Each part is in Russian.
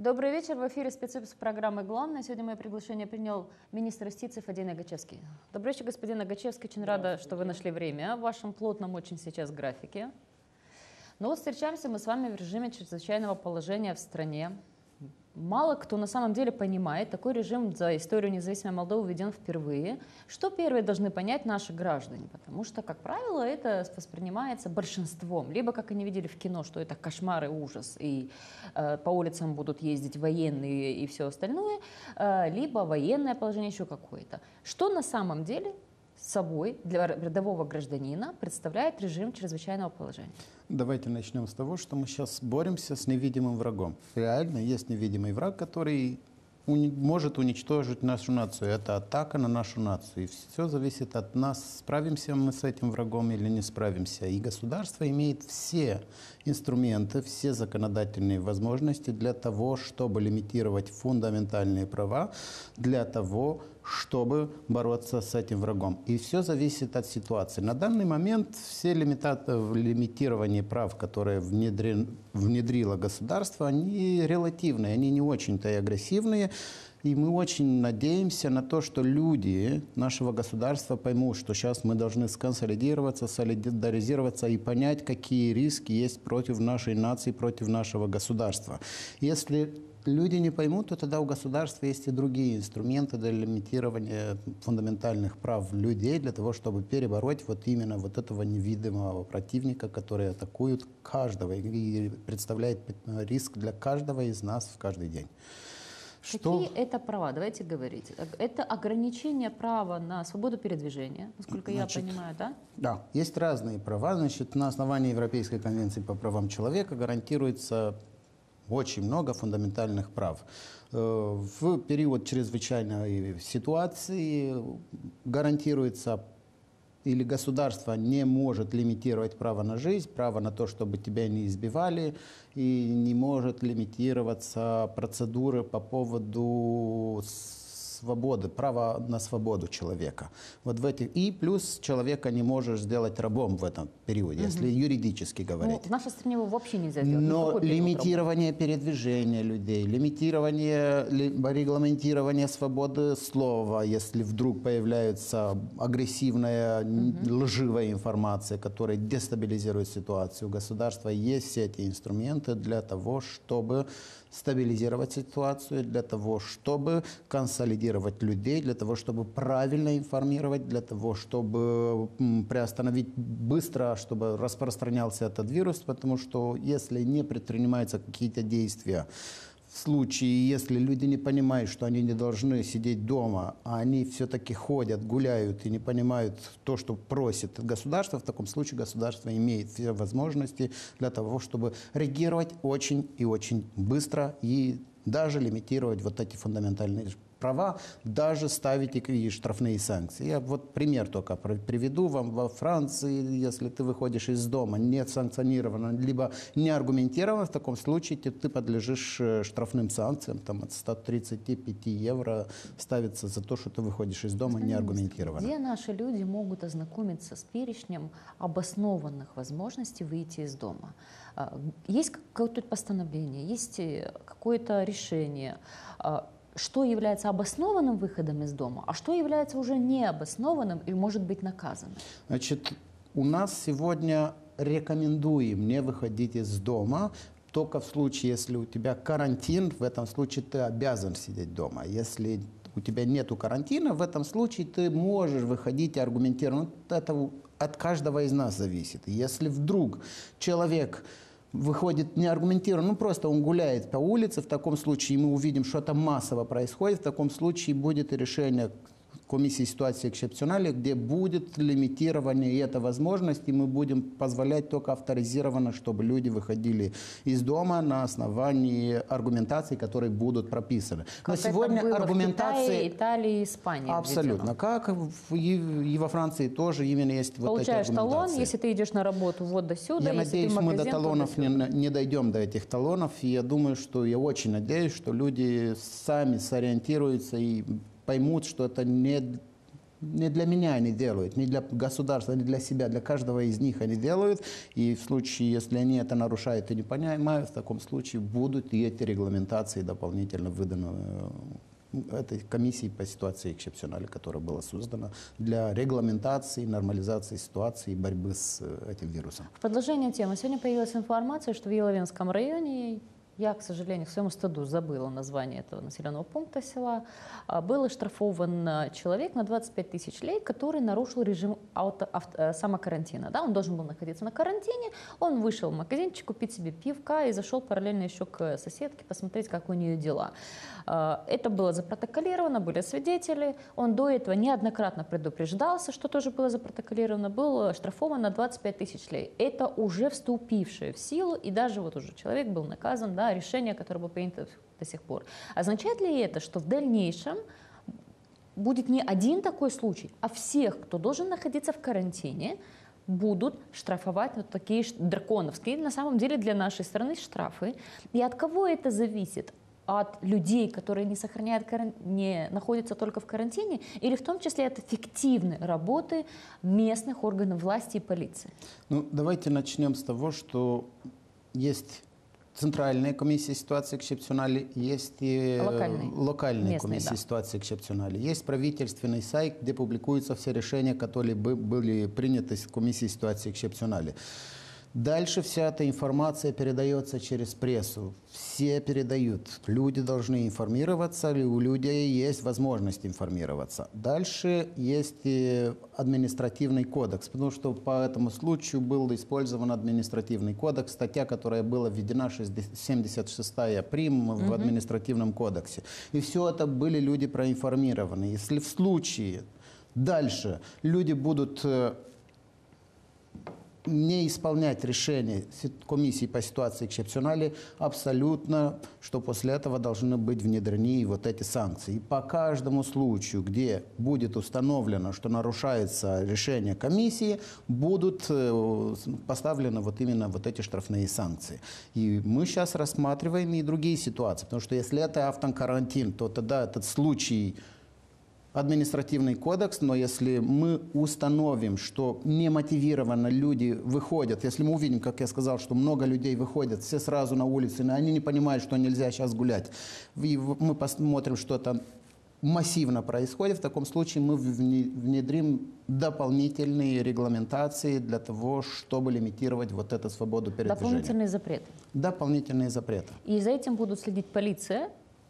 Добрый вечер. В эфире спецвыпуск программы «Главное». Сегодня мое приглашение принял министр юстиции Фадей Нагачевский. Добрый вечер, господин Нагачевский. Очень рада, что вы нашли время в вашем плотном очень сейчас графике. Но вот встречаемся мы с вами в режиме чрезвычайного положения в стране. Мало кто на самом деле понимает, такой режим за историю независимой Молдовы введен впервые. Что первые должны понять наши граждане? Потому что, как правило, это воспринимается большинством. Либо, как они видели в кино, что это кошмар и ужас, и по улицам будут ездить военные и все остальное, либо военное положение еще какое-то. Что на самом деле собой для рядового гражданина представляет режим чрезвычайного положения? Давайте начнем с того, что мы сейчас боремся с невидимым врагом. Реально есть невидимый враг, который может уничтожить нашу нацию. Это атака на нашу нацию. И все зависит от нас, справимся мы с этим врагом или не справимся. И государство имеет все инструменты, все законодательные возможности для того, чтобы лимитировать фундаментальные права, для того, чтобы бороться с этим врагом. И все зависит от ситуации. На данный момент все лимитирование прав, которые внедрило государство, они релативные, они не очень-то и агрессивные. И мы очень надеемся на то, что люди нашего государства поймут, что сейчас мы должны сконсолидироваться, солидаризироваться и понять, какие риски есть против нашей нации, против нашего государства. Если люди не поймут, то тогда у государства есть и другие инструменты для лимитирования фундаментальных прав людей, для того, чтобы перебороть вот именно вот этого невидимого противника, который атакует каждого и представляет риск для каждого из нас в каждый день. Какие это права? Давайте говорить. Это ограничение права на свободу передвижения, насколько я понимаю, да? Да, есть разные права. Значит, на основании Европейской конвенции по правам человека гарантируется очень много фундаментальных прав. В период чрезвычайной ситуации гарантируется, или государство не может лимитировать право на жизнь, право на то, чтобы тебя не избивали, и не может лимитироваться процедуры по поводу свободы, права на свободу человека. Вот в этих. И плюс человека не можешь сделать рабом в этом периоде, если юридически говорить. Ну, в нашей стране его вообще нельзя сделать. Но лимитирование передвижения людей, лимитирование, регламентирование свободы слова, если вдруг появляется агрессивная, лживая информация, которая дестабилизирует ситуацию, у государства есть все эти инструменты для того, чтобы стабилизировать ситуацию, для того, чтобы консолидировать людей, для того, чтобы правильно информировать, для того, чтобы приостановить быстро, чтобы распространялся этот вирус, потому что если не предпринимаются какие-то действия, в случае, если люди не понимают, что они не должны сидеть дома, а они все-таки ходят, гуляют и не понимают то, что просит государство, в таком случае государство имеет все возможности для того, чтобы реагировать очень и очень быстро и даже лимитировать вот эти фундаментальные права, даже ставить и штрафные санкции. Я вот пример только приведу вам. Во Франции, если ты выходишь из дома не санкционированно, либо не аргументированно, в таком случае ты подлежишь штрафным санкциям. Там от 135 евро ставится за то, что ты выходишь из дома не аргументированно. Где наши люди могут ознакомиться с перечнем обоснованных возможностей выйти из дома? Есть какое-то постановление, есть какое-то решение, что является обоснованным выходом из дома, а что является уже необоснованным и может быть наказанным? Значит, у нас сегодня рекомендуем не выходить из дома только в случае, если у тебя карантин, в этом случае ты обязан сидеть дома. Если у тебя нет карантина, в этом случае ты можешь выходить и аргументированно. Это от каждого из нас зависит. Если вдруг человек выходит неаргументированно, ну просто он гуляет по улице, в таком случае мы увидим, что это массово происходит, в таком случае будет решение комиссии ситуации эксцепциональной, где будет лимитирование, и это возможность, и мы будем позволять только авторизированно, чтобы люди выходили из дома на основании аргументаций, которые будут прописаны. Как но сегодня это было аргументации... в Китае, Италии, Испании. Абсолютно. Введено. Как и во Франции тоже именно есть вот эти аргументации. Получаешь талон, если ты идешь на работу вот до сюда. Я надеюсь, мы до талонов не дойдем, до этих талонов. И я думаю, что я очень надеюсь, что люди сами сориентируются и поймут, что это Не для меня они делают, не для государства, не для себя, для каждого из них они делают. И в случае, если они это нарушают и не понимают, в таком случае будут и эти регламентации дополнительно выданы этой комиссии по ситуации эксцепциональной, которая была создана для регламентации, нормализации ситуации и борьбы с этим вирусом. В продолжение темы. Сегодня появилась информация, что в Еловинском районе, я, к сожалению, к своему стыду забыла название этого населенного пункта села, был оштрафован человек на 25 тысяч лей, который нарушил режим самокарантина. Да, он должен был находиться на карантине, он вышел в магазинчик купить себе пивка и зашел параллельно еще к соседке посмотреть, как у нее дела. Это было запротоколировано, были свидетели. Он до этого неоднократно предупреждался, что тоже было запротоколировано, был оштрафован на 25 тысяч лей. Это уже вступившее в силу, и даже вот уже человек был наказан, да, решение, которое было принято до сих пор. Означает ли это, что в дальнейшем будет не один такой случай, а всех, кто должен находиться в карантине, будут штрафовать вот такие драконовские, на самом деле для нашей страны штрафы? И от кого это зависит? От людей, которые не сохраняют, не находятся только в карантине, или в том числе от эффективной работы местных органов власти и полиции? Ну, давайте начнем с того, что есть центральная комиссия ситуации эксцепциональной, есть и локальные комиссии ситуации эксцепциональной. Есть правительственный сайт, где публикуются все решения, которые были приняты в комиссии ситуации эксцепциональной. Дальше вся эта информация передается через прессу. Все передают. Люди должны информироваться, у людей есть возможность информироваться. Дальше есть и административный кодекс, потому что по этому случаю был использован административный кодекс, статья, которая была введена, 76-я прим. В административном кодексе. И все это были люди проинформированы. Если в случае дальше люди будут не исполнять решение комиссии по ситуации эксцепциональной, абсолютно, что после этого должны быть внедрены вот эти санкции. И по каждому случаю, где будет установлено, что нарушается решение комиссии, будут поставлены вот именно вот эти штрафные санкции. И мы сейчас рассматриваем и другие ситуации, потому что если это автокарантин, то тогда этот случай административный кодекс, но если мы установим, что немотивированно люди выходят, если мы увидим, как я сказал, что много людей выходят, все сразу на улице, но они не понимают, что нельзя сейчас гулять, и мы посмотрим, что это массивно происходит, в таком случае мы внедрим дополнительные регламентации для того, чтобы лимитировать вот эту свободу передвижения. Дополнительные запреты? Дополнительные запреты. И за этим будут следить полиция?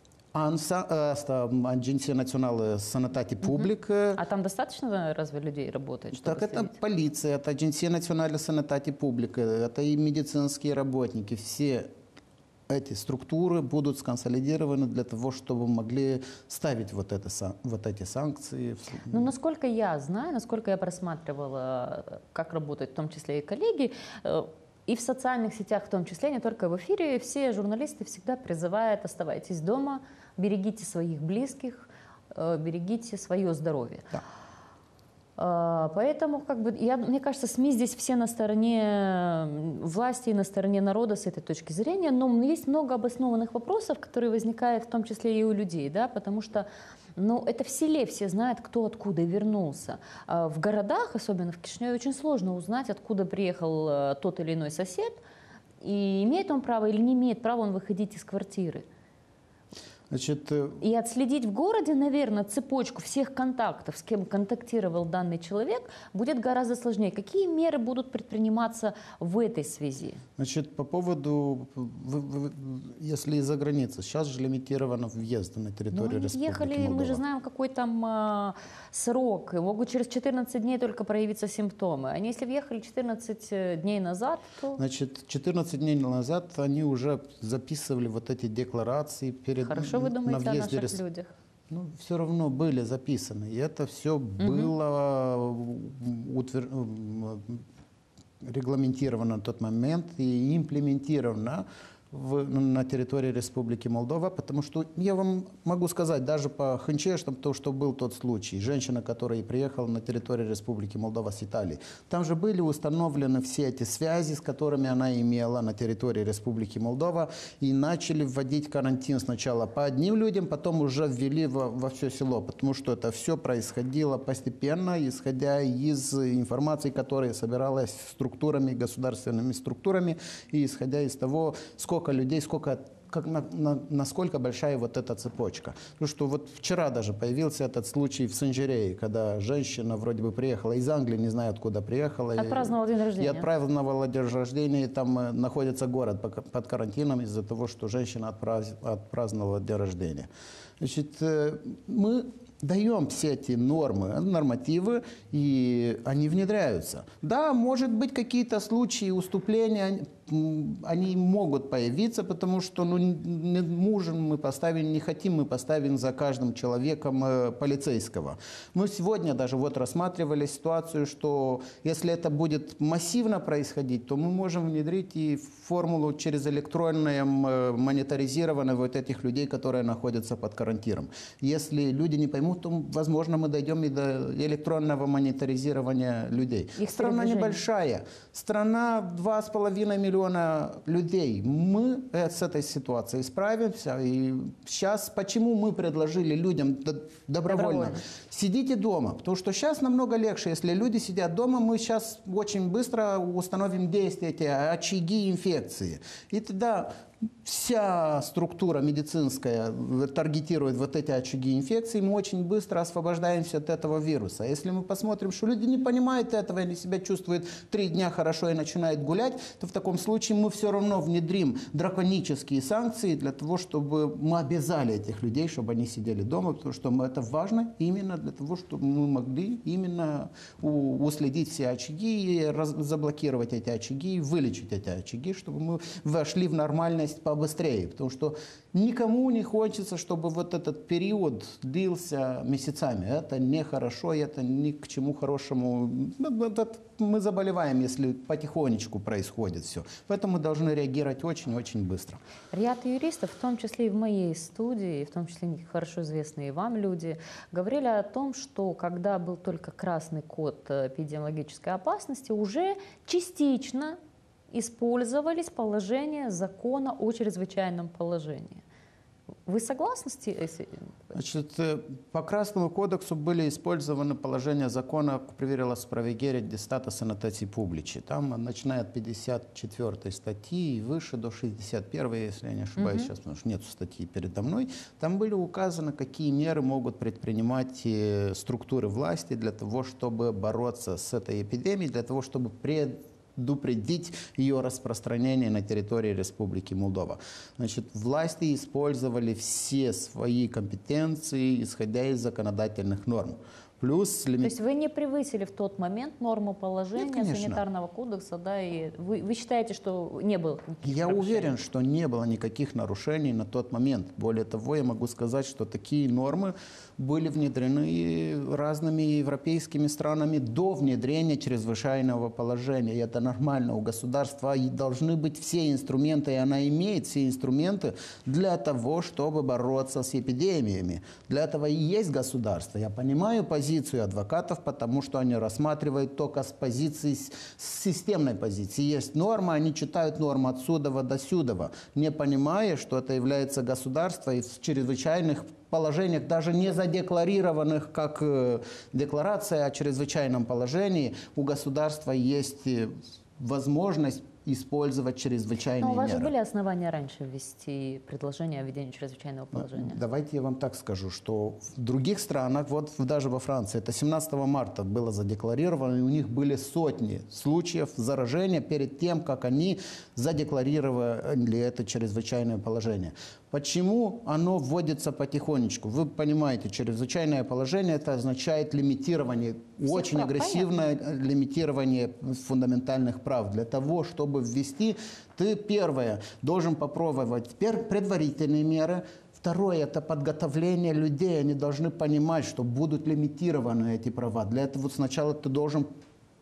Агенция национальной санитати публика. А там достаточно разве людей работает, чтобы Так это следить? полиция, это Агенция национальной санитати публика, это и медицинские работники. Все эти структуры будут сконсолидированы для того, чтобы могли ставить вот эти санкции. Ну, насколько я знаю, насколько я просматривала, как работают в том числе и коллеги, и в социальных сетях в том числе, не только в эфире, все журналисты всегда призывают: оставайтесь дома, берегите своих близких, берегите свое здоровье. Да. Поэтому, мне кажется, СМИ здесь все на стороне власти и на стороне народа с этой точки зрения, но есть много обоснованных вопросов, которые возникают в том числе и у людей, да, потому что это в селе все знают, кто откуда вернулся. В городах, особенно в Кишиневе, очень сложно узнать, откуда приехал тот или иной сосед, и имеет он право или не имеет права он выходить из квартиры. Значит, и отследить в городе, наверное, цепочку всех контактов, с кем контактировал данный человек, будет гораздо сложнее. Какие меры будут предприниматься в этой связи? Значит, по поводу, если из-за границы, сейчас же лимитировано въезд на территорию республики ехали, Молдова. мы же знаем, какой там срок. Могут через 14 дней только проявиться симптомы. Они если въехали 14 дней назад, то... Значит, 14 дней назад они уже записывали вот эти декларации перед... Хорошо вы думаете о наших людях? Ну, все равно были записаны. И это все было регламентировано на тот момент и имплементировано на территории Республики Молдова, потому что я вам могу сказать, даже по Ханчештам, то, что был тот случай, женщина, которая приехала на территорию Республики Молдова с Италии, там же были установлены все эти связи, с которыми она имела на территории Республики Молдова, и начали вводить карантин сначала по одним людям, потом уже ввели во все село, потому что это все происходило постепенно, исходя из информации, которая собиралась структурами, государственными структурами, и исходя из того, сколько людей, насколько большая вот эта цепочка. Потому что вот вчера даже появился этот случай в Санжирее, когда женщина вроде бы приехала из Англии, не знаю откуда приехала. Отпраздновала день рождения. И отпраздновала день рождения, и там находится город под карантином из-за того, что женщина отпраздновала день рождения. Значит, мы даем все эти нормы, нормативы, и они внедряются. Да, может быть, какие-то случаи уступления, они могут появиться, потому что не можем мы поставить, не хотим мы поставить за каждым человеком полицейского. Мы сегодня даже вот рассматривали ситуацию, что если это будет массивно происходить, то мы можем внедрить и формулу через электронное мониторизирование вот этих людей, которые находятся под карантином. Если люди не поймут, то, возможно, мы дойдем и до электронного мониторизирования людей. Их страна небольшая. Страна 2,5 миллиона людей. Мы с этой ситуацией справимся. И сейчас почему мы предложили людям добровольно? Сидите дома. Потому что сейчас намного легче. Если люди сидят дома, мы сейчас очень быстро установим действия, эти очаги инфекции. И тогда вся структура медицинская таргетирует вот эти очаги инфекции, мы очень быстро освобождаемся от этого вируса. Если мы посмотрим, что люди не понимают этого, они себя чувствуют 3 дня хорошо и начинают гулять, то в таком случае мы все равно внедрим драконические санкции для того, чтобы мы обязали этих людей, чтобы они сидели дома, потому что это важно именно для того, чтобы мы могли именно уследить все очаги и заблокировать эти очаги и вылечить эти очаги, чтобы мы вошли в нормальность побыстрее, потому что никому не хочется, чтобы вот этот период длился месяцами. Это нехорошо, это ни к чему хорошему. Мы заболеваем, если потихонечку происходит все. Поэтому мы должны реагировать очень-очень быстро. Ряд юристов, в том числе и в моей студии, в том числе хорошо известные вам люди, говорили о том, что когда был только красный код эпидемиологической опасности, уже частично использовались положения закона о чрезвычайном положении. Вы согласны с этим? Значит, по Красному кодексу были использованы положения закона «Приверила справегеря дистата санатації публичи». Там, начиная от 54 статьи и выше до 61, если я не ошибаюсь сейчас, потому что нет статьи передо мной, там были указаны, какие меры могут предпринимать структуры власти для того, чтобы бороться с этой эпидемией, для того, чтобы предупредить ее распространение на территории Республики Молдова. Значит, власти использовали все свои компетенции, исходя из законодательных норм. Плюс То есть вы не превысили в тот момент норму положения санитарного кодекса, да, и вы считаете, что не было никаких Я нарушений? уверен, что не было никаких нарушений на тот момент. Более того, я могу сказать, что такие нормы были внедрены разными европейскими странами до внедрения чрезвычайного положения. И это нормально. У государства должны быть все инструменты, и она имеет все инструменты для того, чтобы бороться с эпидемиями. Для этого и есть государство. Я понимаю позицию адвокатов, потому что они рассматривают только с позиции, с системной позиции. Есть норма, они читают норму отсюда до сюда, не понимая, что это является государство, и в чрезвычайных положениях, даже не задекларированных как декларация о чрезвычайном положении, у государства есть возможность использовать чрезвычайные меры. Но у вас же были основания раньше ввести предложение о введении чрезвычайного положения? Давайте я вам так скажу, что в других странах, вот даже во Франции, это 17 марта было задекларировано, и у них были сотни случаев заражения перед тем, как они задекларировали это чрезвычайное положение. Почему оно вводится потихонечку? Вы понимаете, чрезвычайное положение – это означает лимитирование, очень агрессивное лимитирование фундаментальных прав. Для того, чтобы ввести, ты, первое, должен попробовать предварительные меры. Второе – это подготовление людей. Они должны понимать, что будут лимитированы эти права. Для этого сначала ты должен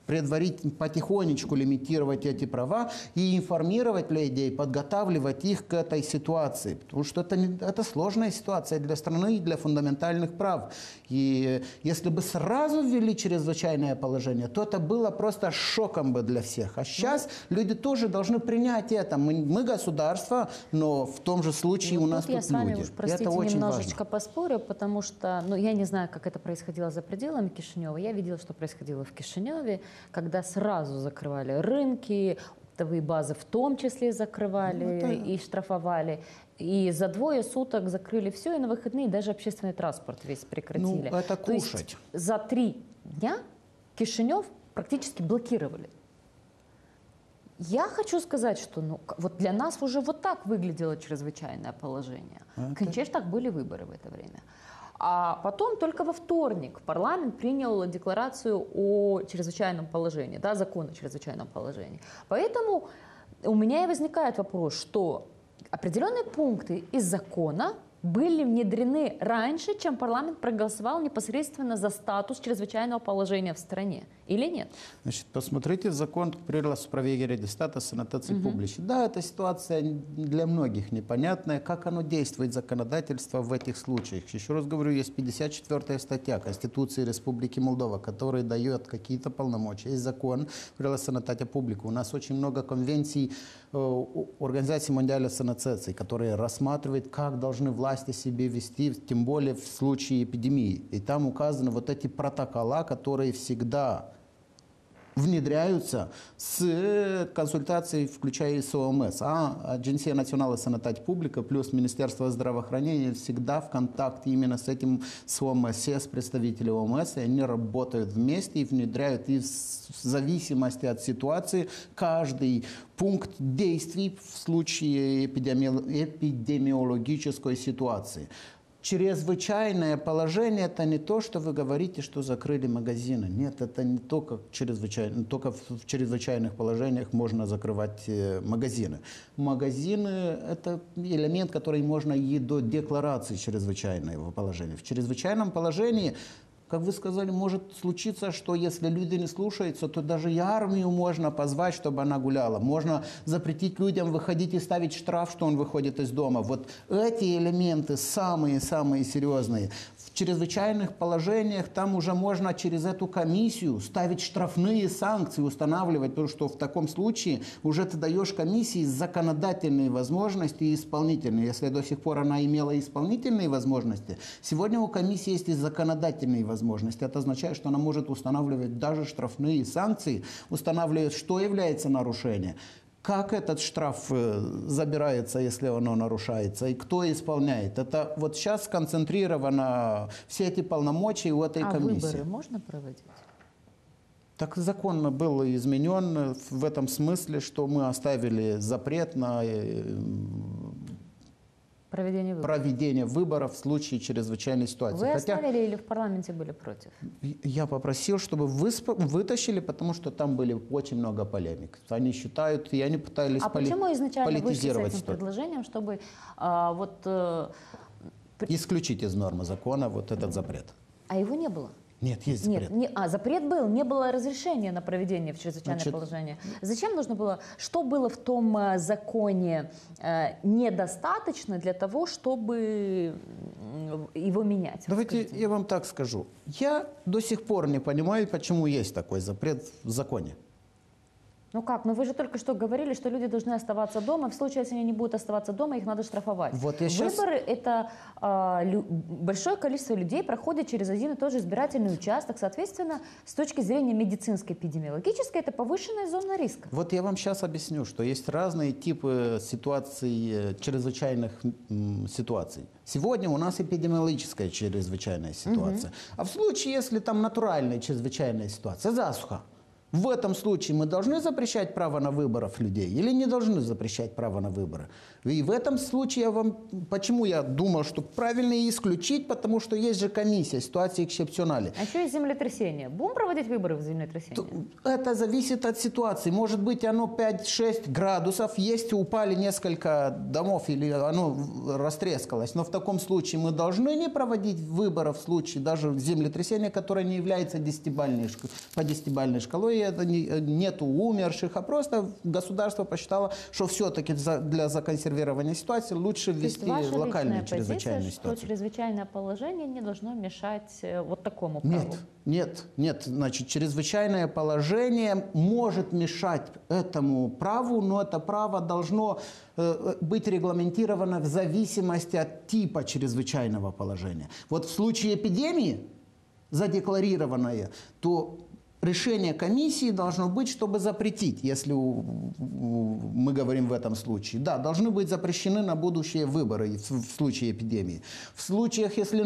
потихонечку лимитировать эти права и информировать людей, подготавливать их к этой ситуации. Потому что это сложная ситуация для страны и для фундаментальных прав. И если бы сразу ввели чрезвычайное положение, то это было просто шоком бы для всех. А сейчас люди тоже должны принять это. Мы государство, но в том же случае у нас тут я с вами люди. уж, простите, это очень немножечко важно. поспорю, потому что, я не знаю, как это происходило за пределами Кишинева. Я видела, что происходило в Кишиневе, когда сразу закрывали рынки, оптовые базы в том числе закрывали и штрафовали. И за 2 суток закрыли все, и на выходные даже общественный транспорт весь прекратили. Это То есть кушать. за 3 дня Кишинев практически блокировали. Я хочу сказать, что вот для нас уже вот так выглядело чрезвычайное положение. Конечно, так были выборы в это время. А потом только во вторник парламент принял декларацию о чрезвычайном положении, закон о чрезвычайном положении. Поэтому у меня и возникает вопрос, что определенные пункты из закона были внедрены раньше, чем парламент проголосовал непосредственно за статус чрезвычайного положения в стране. Или нет? Значит, посмотрите закон о справедливости статуса санитации публичной. Да, эта ситуация для многих непонятная. Как оно действует, законодательство в этих случаях? Еще раз говорю, есть 54-я статья Конституции Республики Молдова, которая дает какие-то полномочия. Есть закон о санитате публику. У нас очень много конвенций Организации Мундиальной санитации, которые рассматривают, как должны власти себя вести, тем более в случае эпидемии. И там указаны вот эти протокола, которые всегда внедряются с консультацией, включая и с ОМС. Агенция национальной санитации публика плюс Министерство здравоохранения всегда в контакте именно с этим, с ОМС, с представителями ОМС, и они работают вместе и внедряют, и в зависимости от ситуации каждый пункт действий в случае эпидемиологической ситуации. Чрезвычайное положение – это не то, что вы говорите, что закрыли магазины. Нет, это не только только в чрезвычайных положениях можно закрывать магазины. Магазины – это элемент, который можно и до декларации чрезвычайного положения. В чрезвычайном положении, как вы сказали, может случиться, что если люди не слушаются, то даже и армию можно позвать, чтобы она гуляла. Можно запретить людям выходить и ставить штраф, что он выходит из дома. Вот эти элементы самые-самые серьезные. В чрезвычайных положениях там уже можно через эту комиссию ставить штрафные санкции, устанавливать, потому что в таком случае уже ты даешь комиссии законодательные возможности и исполнительные. Если до сих пор она имела исполнительные возможности, сегодня у комиссии есть и законодательные возможности. Это означает, что она может устанавливать даже штрафные санкции, устанавливать, что является нарушением. Как этот штраф забирается, если оно нарушается, и кто исполняет? Это вот сейчас сконцентрировано все эти полномочия у этой комиссии. А выборы можно проводить? Так закон был изменен в этом смысле, что мы оставили запрет на проведение выборов в случае чрезвычайной ситуации. Вы оставили или в парламенте были против? Я попросил, чтобы вытащили, потому что там были очень много полемик. Они считают, и они пытались почему изначально вышли с этим что-то. предложением, чтобы исключить из нормы закона вот этот запрет? А его не было? Нет, есть запрет. Запрет был, не было разрешения на проведение в чрезвычайное положение. Зачем нужно было, что было в том законе недостаточно для того, чтобы его менять? Давайте я вам так скажу. Я до сих пор не понимаю, почему есть такой запрет в законе. Ну как? Вы же только что говорили, что люди должны оставаться дома. В случае, если они не будут оставаться дома, их надо штрафовать. Выборы – это большое количество людей проходит через один и тот же избирательный участок. Соответственно, с точки зрения медицинской, эпидемиологической, это повышенная зона риска. Вот я вам сейчас объясню, что есть разные типы ситуаций, чрезвычайных ситуаций. Сегодня у нас эпидемиологическая чрезвычайная ситуация. А в случае, если там натуральная чрезвычайная ситуация, засуха, в этом случае мы должны запрещать право на выборов людей или не должны запрещать право на выборы? И в этом случае почему я думал, что правильно исключить, потому что есть же комиссия, ситуации эксцепционали. А еще есть землетрясение. Будем проводить выборы в землетрясении? Это зависит от ситуации. Может быть, оно 5-6 градусов, есть, упали несколько домов или оно растрескалось. Но в таком случае мы должны не проводить выборы в случае даже землетрясения, которое не является по 10-бальной шкалой. И нету умерших, а просто государство посчитало, что все-таки для законсервирования ситуации лучше ввести локальную чрезвычайную ситуацию. Что чрезвычайное положение не должно мешать вот такому праву? Нет. Значит, чрезвычайное положение может мешать этому праву, но это право должно быть регламентировано в зависимости от типа чрезвычайного положения. Вот в случае эпидемии, задекларированное, то решение комиссии должно быть, чтобы запретить, если мы говорим в этом случае. Да, должны быть запрещены на будущее выборы в случае эпидемии. В случаях, если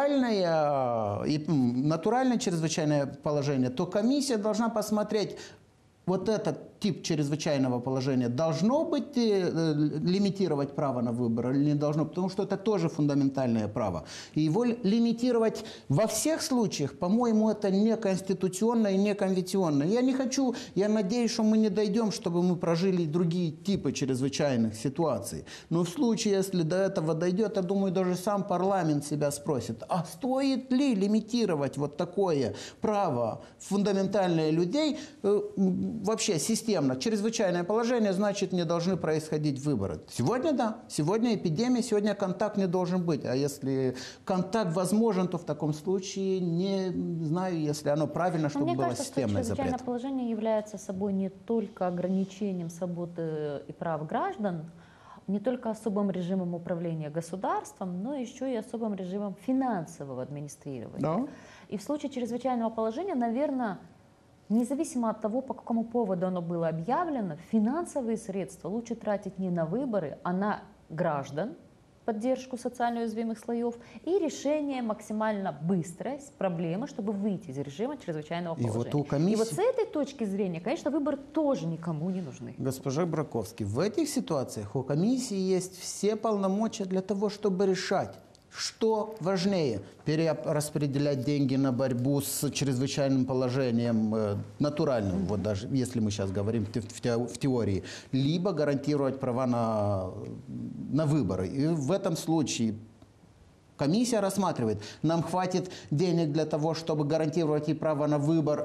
натуральное чрезвычайное положение, то комиссия должна посмотреть, вот этот тип чрезвычайного положения должно быть лимитировать право на выбор или не должно, потому что это тоже фундаментальное право. И его лимитировать во всех случаях, по-моему, это неконституционно и неконвенционно. Я надеюсь, что мы не дойдем, чтобы мы прожили другие типы чрезвычайных ситуаций. Но в случае, если до этого дойдет, я думаю, даже сам парламент себя спросит, а стоит ли лимитировать вот такое право фундаментальное людей вообще системно? Чрезвычайное положение, значит, не должны происходить выборы. Сегодня да, сегодня эпидемия, сегодня контакт не должен быть. А если контакт возможен, то в таком случае не знаю, если оно правильно, чтобы было системный запрет. Мне кажется, что чрезвычайное положение является собой не только ограничением свободы и прав граждан, не только особым режимом управления государством, но еще и особым режимом финансового администрирования. Да. И в случае чрезвычайного положения, наверное, независимо от того, по какому поводу оно было объявлено, финансовые средства лучше тратить не на выборы, а на граждан, поддержку социально уязвимых слоев и решение максимально быстрой проблемы, чтобы выйти из режима чрезвычайного положения. И вот с этой точки зрения, конечно, выборы тоже никому не нужны. Госпожа Браковский, в этих ситуациях у комиссии есть все полномочия для того, чтобы решать, что важнее, перераспределять деньги на борьбу с чрезвычайным положением натуральным, вот даже если мы сейчас говорим в теории, либо гарантировать права на выборы. И в этом случае комиссия рассматривает, нам хватит денег для того, чтобы гарантировать и право на выбор,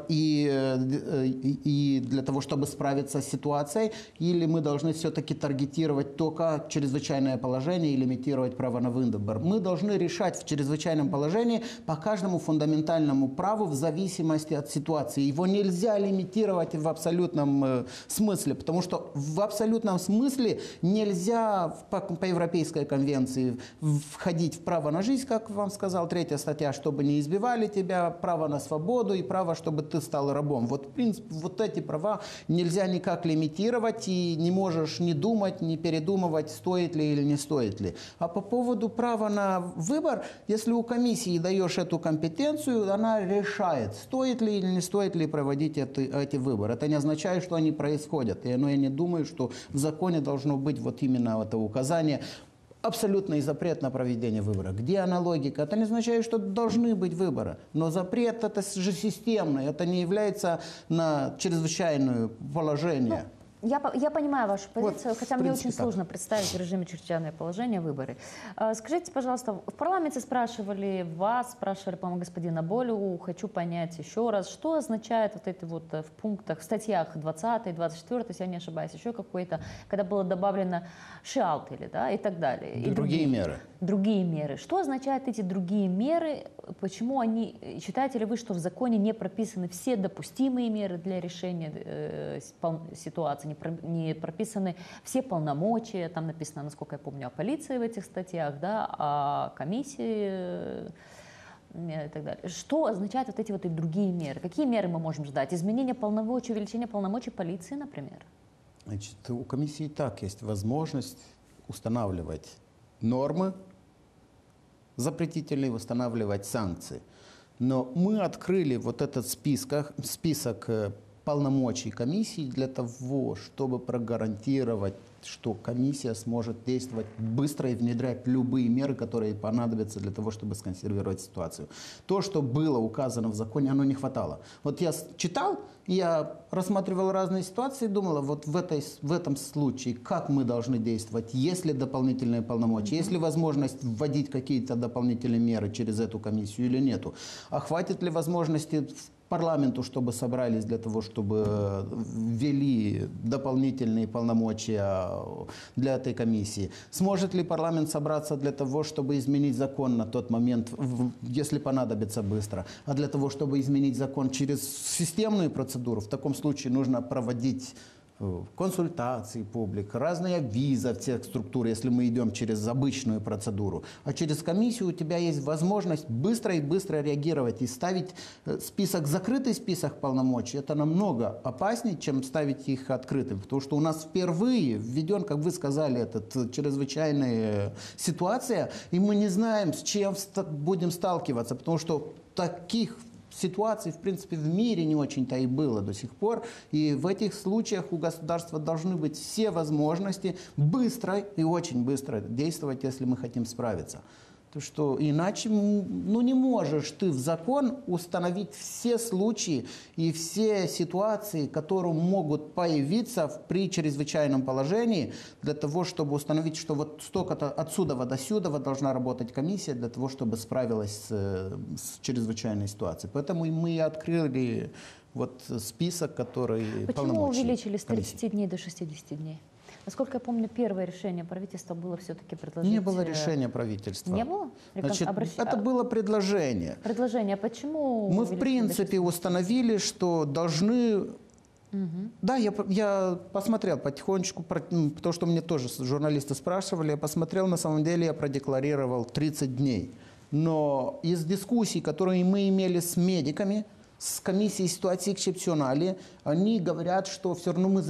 и для того, чтобы справиться с ситуацией, или мы должны все-таки таргетировать только чрезвычайное положение и лимитировать право на выбор. Мы должны решать в чрезвычайном положении по каждому фундаментальному праву в зависимости от ситуации. Его нельзя лимитировать в абсолютном смысле, потому что в абсолютном смысле нельзя по Европейской конвенции входить в право на жизнь, как вам сказал, 3-я статья, чтобы не избивали тебя, право на свободу и право, чтобы ты стал рабом. Вот, в принципе, вот эти права нельзя никак лимитировать, и не можешь ни думать, ни передумывать, стоит ли или не стоит ли. А по поводу права на выбор, если у комиссии даешь эту компетенцию, она решает, стоит ли или не стоит ли проводить эти выборы. Это не означает, что они происходят. Я не думаю, что в законе должно быть вот именно это указание, абсолютный запрет на проведение выборов. Где она логика? Это не означает, что должны быть выборы. Но запрет это же системный. Это не является на чрезвычайное положение. Я понимаю вашу позицию, Вот, хотя мне очень сложно представить в режиме чрезвычайного положения выборы. Скажите, пожалуйста, в парламенте спрашивали вас, спрашивали, по-моему, господина Болю, хочу понять еще раз, что означает вот эти вот в пунктах, в статьях 20, 24, если я не ошибаюсь, еще какой-то, когда было добавлено шиалтели, да, и так далее. И другие меры. Другие меры. Что означают эти другие меры? Почему они, считаете ли вы, что в законе не прописаны все допустимые меры для решения ситуации, не прописаны все полномочия, там написано, насколько я помню, о полиции в этих статьях, да, о комиссии и так далее. Что означают вот эти вот и другие меры? Какие меры мы можем ждать? Изменение полномочий, увеличение полномочий полиции, например? Значит, у комиссии и так есть возможность устанавливать нормы запретительные, устанавливать санкции. Но мы открыли вот этот список полномочий комиссии для того, чтобы прогарантировать, что комиссия сможет действовать быстро и внедрять любые меры, которые понадобятся для того, чтобы сконсервировать ситуацию. То, что было указано в законе, оно не хватало. Вот я читал, я рассматривал разные ситуации и думала, вот в этом случае, как мы должны действовать, есть ли дополнительные полномочия, есть ли возможность вводить какие-то дополнительные меры через эту комиссию или нету, а хватит ли возможности парламенту, чтобы собрались для того, чтобы ввели дополнительные полномочия для этой комиссии. Сможет ли парламент собраться для того, чтобы изменить закон на тот момент, если понадобится быстро? А для того, чтобы изменить закон через системную процедуру, в таком случае нужно проводить консультации публик, разные визы в тех структур, если мы идем через обычную процедуру. А через комиссию у тебя есть возможность быстро реагировать и ставить закрытый список полномочий. Это намного опаснее, чем ставить их открытым. Потому что у нас впервые введен, как вы сказали, эта чрезвычайная ситуация, и мы не знаем, с чем будем сталкиваться, потому что таких ситуаций, в принципе, в мире не очень-то и было до сих пор. И в этих случаях у государства должны быть все возможности быстро и очень быстро действовать, если мы хотим справиться. То что иначе не можешь ты в закон установить все случаи и все ситуации, которые могут появиться при чрезвычайном положении, для того, чтобы установить, что вот столько-то отсюда до сюда должна работать комиссия для того, чтобы справилась с чрезвычайной ситуацией. Поэтому мы и открыли вот список, который Почему увеличили с 30 дней до 60 дней? Насколько я помню, первое решение правительства было все-таки предложить... Не было решения правительства. Не было? Значит, это было предложение. Предложение. А почему... Мы, в принципе, установили, что должны... Да, я посмотрел потихонечку, потому что мне тоже журналисты спрашивали, я посмотрел, на самом деле я продекларировал 30 дней. Но из дискуссий, которые мы имели с медиками, с комиссией ситуации эксцепционали, они говорят, что все равно мы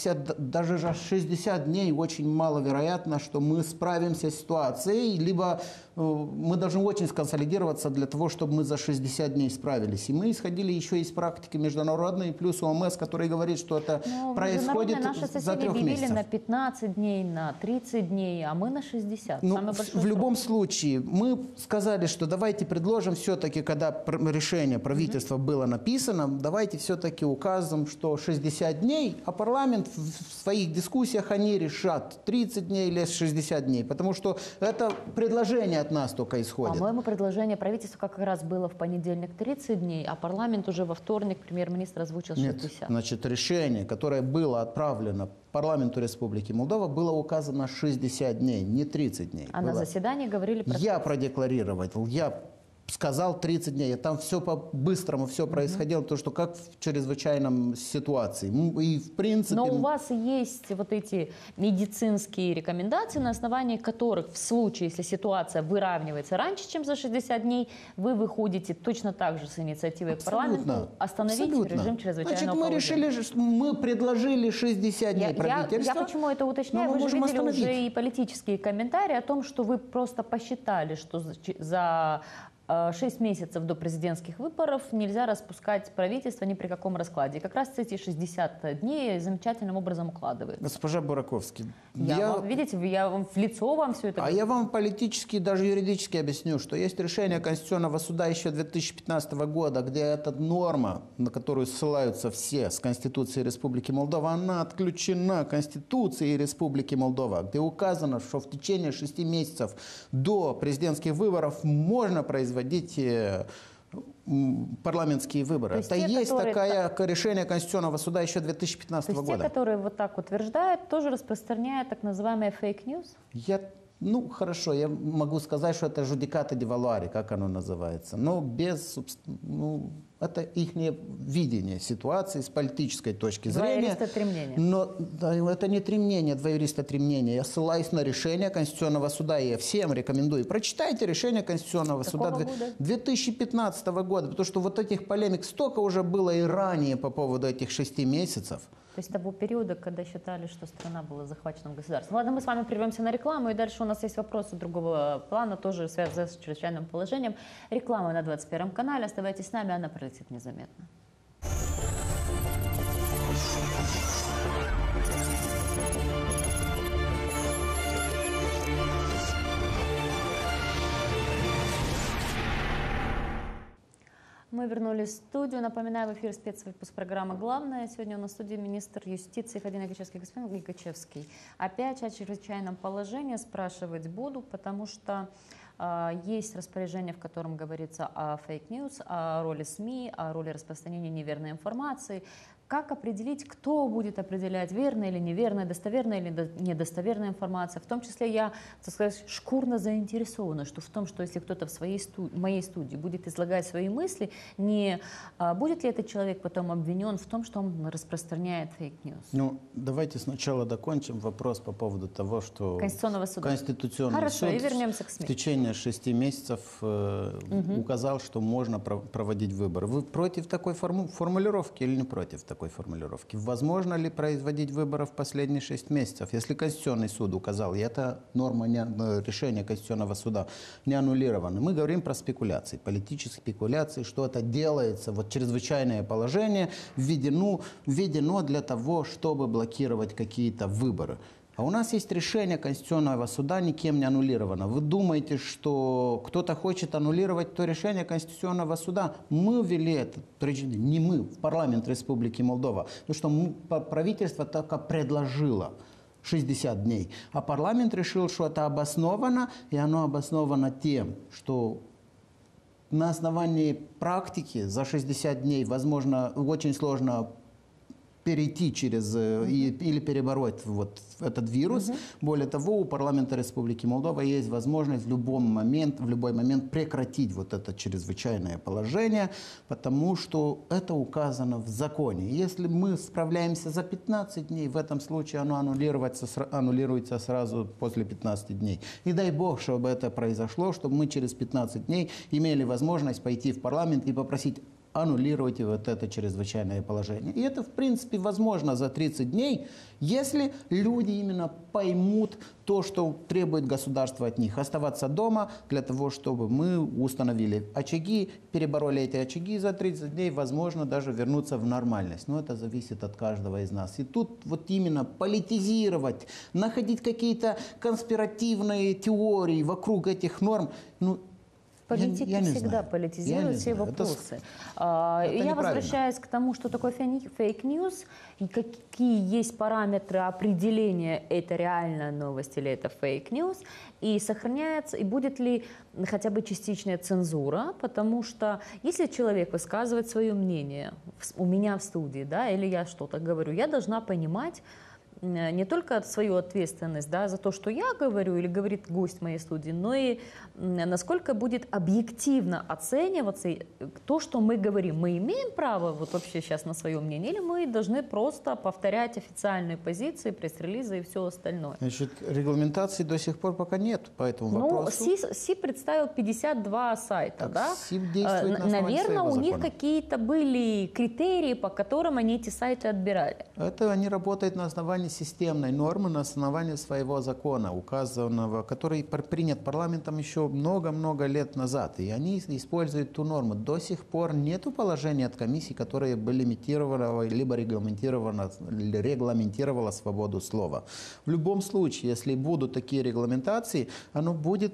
даже за 60 дней очень маловероятно, что мы справимся с ситуацией, либо мы должны очень сконсолидироваться для того, чтобы мы за 60 дней справились. И мы исходили еще из практики международной, плюс ОМС, который говорит, что это происходит за 3 месяцев. На 15 дней, на 30 дней, а мы на 60. В любом случае, мы сказали, что давайте предложим все-таки, когда решение правительства было написано, давайте все-таки указываем, что 60 дней, а парламент в своих дискуссиях они решат 30 дней или 60 дней, потому что это предложение от нас только исходит. По-моему, предложение правительства как раз было в понедельник 30 дней, а парламент уже во вторник премьер-министр озвучил 60. Нет, значит, решение, которое было отправлено парламенту Республики Молдова, было указано 60 дней, не 30 дней. А на заседании говорили про... Я продекларировал, я сказал 30 дней. Там все по-быстрому все происходило, то, что как в чрезвычайном ситуации. И в принципе... Но у вас есть вот эти медицинские рекомендации, на основании которых в случае, если ситуация выравнивается раньше, чем за 60 дней, вы выходите точно так же с инициативой к парламенту остановить режим чрезвычайного положения. Значит, мы предложили 60 дней правительства. Я почему это уточняю? Вы же видели уже и политические комментарии о том, что вы просто посчитали, что за 6 месяцев до президентских выборов нельзя распускать правительство ни при каком раскладе. И как раз эти 60 дней замечательным образом укладываются. Госпожа Бураковский, видите, я вам в лицо вам все это говорю. Я вам политически, даже юридически объясню, что есть решение Конституционного суда еще 2015 года, где эта норма, на которую ссылаются все с Конституции Республики Молдова, она отключена Конституцией Республики Молдова, где указано, что в течение 6 месяцев до президентских выборов можно производить парламентские выборы. Это есть такое решение Конституционного суда еще 2015 года. То есть те, которые вот так утверждают, тоже распространяют так называемые фейк-ньюс? Хорошо, я могу сказать, что это жудиката ди валуари, как оно называется, но без... это их видение ситуации с политической точки зрения. 2 юриста 3 мнения. Но это не 3 мнения, 2 юриста 3 мнения. Я ссылаюсь на решение Конституционного суда, и я всем рекомендую. Прочитайте решение Конституционного суда 2015 года, потому что вот этих полемик столько уже было и ранее по поводу этих 6 месяцев. То есть того периода, когда считали, что страна была захвачена государством. Ладно, мы с вами прервемся на рекламу, и дальше у нас есть вопросы другого плана, тоже связанные с чрезвычайным положением. Реклама на 21 канале. Оставайтесь с нами, она пролетит незаметно. Мы вернулись в студию. Напоминаю, в эфире спецвыпуск программы «Главное». Сегодня у нас в студии министр юстиции Фадей Нагачевский, господин Нагачевский. Опять о чрезвычайном положении спрашивать буду, потому что Есть распоряжение, в котором говорится о фейк-ньюс, о роли СМИ, о роли распространения неверной информации. Как определить, кто будет определять, верная или неверная, достоверная или недостоверная информация? В том числе я, так сказать, шкурно заинтересована в том, что если кто-то в моей студии будет излагать свои мысли, не будет ли этот человек потом обвинен в том, что он распространяет фейк-ньюс? Ну, давайте сначала докончим вопрос по поводу того, что Конституционного суда. Конституционный Хорошо, суд и вернемся к в СМИ. течение 6 месяцев указал, что можно проводить выборы. Вы против такой формулировки или не против такой формулировки? Возможно ли производить выборы в последние 6 месяцев? Если Конституционный суд указал, и эта норма решения Конституционного суда не аннулирована, мы говорим про спекуляции, политические спекуляции, что это делается, вот чрезвычайное положение введено для того, чтобы блокировать какие-то выборы. А у нас есть решение Конституционного суда, никем не аннулировано. Вы думаете, что кто-то хочет аннулировать то решение Конституционного суда? Мы ввели это, не мы, в парламент Республики Молдова. Потому что правительство только предложило 60 дней. А парламент решил, что это обосновано, и оно обосновано тем, что на основании практики за 60 дней, возможно, очень сложно перейти через или перебороть вот этот вирус. Более того, у парламента Республики Молдова есть возможность в любой момент прекратить вот это чрезвычайное положение, потому что это указано в законе. Если мы справляемся за 15 дней, в этом случае оно аннулируется сразу после 15 дней. И дай Бог, чтобы это произошло, чтобы мы через 15 дней имели возможность пойти в парламент и попросить: аннулируйте вот это чрезвычайное положение. И это, в принципе, возможно за 30 дней, если люди именно поймут то, что требует государство от них. Оставаться дома для того, чтобы мы установили очаги, перебороли эти очаги за 30 дней, возможно, даже вернуться в нормальность. Но это зависит от каждого из нас. И тут вот именно политизировать, находить какие-то конспиративные теории вокруг этих норм, Политики я не всегда знаю. политизируют все вопросы. Я возвращаюсь к тому, что такое фейк-ньюс, и какие есть параметры определения, это реальная новость или это фейк-ньюс, и сохраняется, и будет ли хотя бы частичная цензура, потому что если человек высказывает свое мнение у меня в студии, да, или я что-то говорю, я должна понимать не только свою ответственность, да, за то, что я говорю или говорит гость моей студии, но и насколько будет объективно оцениваться то, что мы говорим. Мы имеем право вот вообще сейчас на свое мнение, или мы должны просто повторять официальные позиции, пресс-релизы и все остальное? Значит, регламентации до сих пор пока нет по этому вопросу. СИ представил 52 сайта, Так, да? СИП действует на основании Наверное, своего у них закона. какие-то были критерии, по которым они эти сайты отбирали. Это они работают на основании системной нормы, на основании своего закона, указанного, который принят парламентом еще много-много лет назад. И они используют ту норму. До сих пор нет положения от комиссии, которое бы лимитировало либо регламентировало свободу слова. В любом случае, если будут такие регламентации, оно будет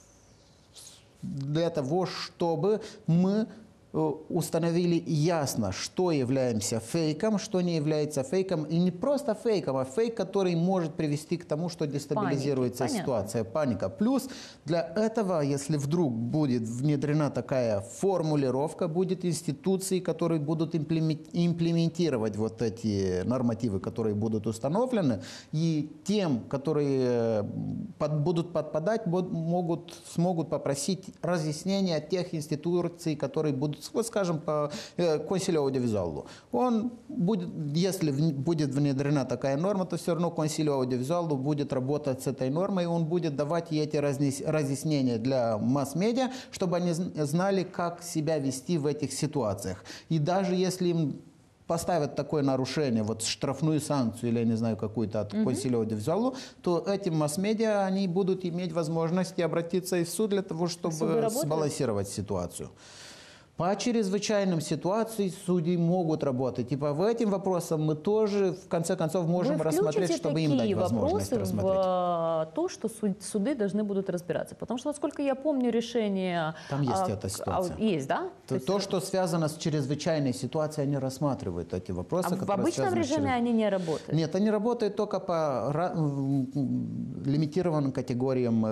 для того, чтобы мы установили ясно, что является фейком, что не является фейком. И не просто фейком, а фейк, который может привести к тому, что дестабилизируется ситуация, паника. Плюс для этого, если вдруг будет внедрена такая формулировка, будет институции, которые будут имплементировать вот эти нормативы, которые будут установлены, и тем, которые будут подпадать, смогут попросить разъяснения от тех институций, которые будут, вот скажем, по консилию аудиовизуалу. Он будет, если будет внедрена такая норма, то все равно консилию аудиовизуалу будет работать с этой нормой, и он будет давать эти разъяснения для масс-медиа, чтобы они знали, как себя вести в этих ситуациях. И даже если им поставят такое нарушение, вот штрафную санкцию или, я не знаю, какую-то от консилия аудиовизуалу, то этим масс-медиа они будут иметь возможность обратиться и в суд для того, чтобы сбалансировать ситуацию. По чрезвычайным ситуациям судьи могут работать. И по этим вопросам мы тоже, в конце концов, можем рассмотреть, чтобы им дать возможность рассмотреть. В то, что суды должны будут разбираться. Потому что, насколько я помню, решение... Там есть эта ситуация. Есть, да? То, что связано с чрезвычайной ситуацией, они рассматривают эти вопросы. В обычном режиме они не работают? Нет, они работают только по лимитированным категориям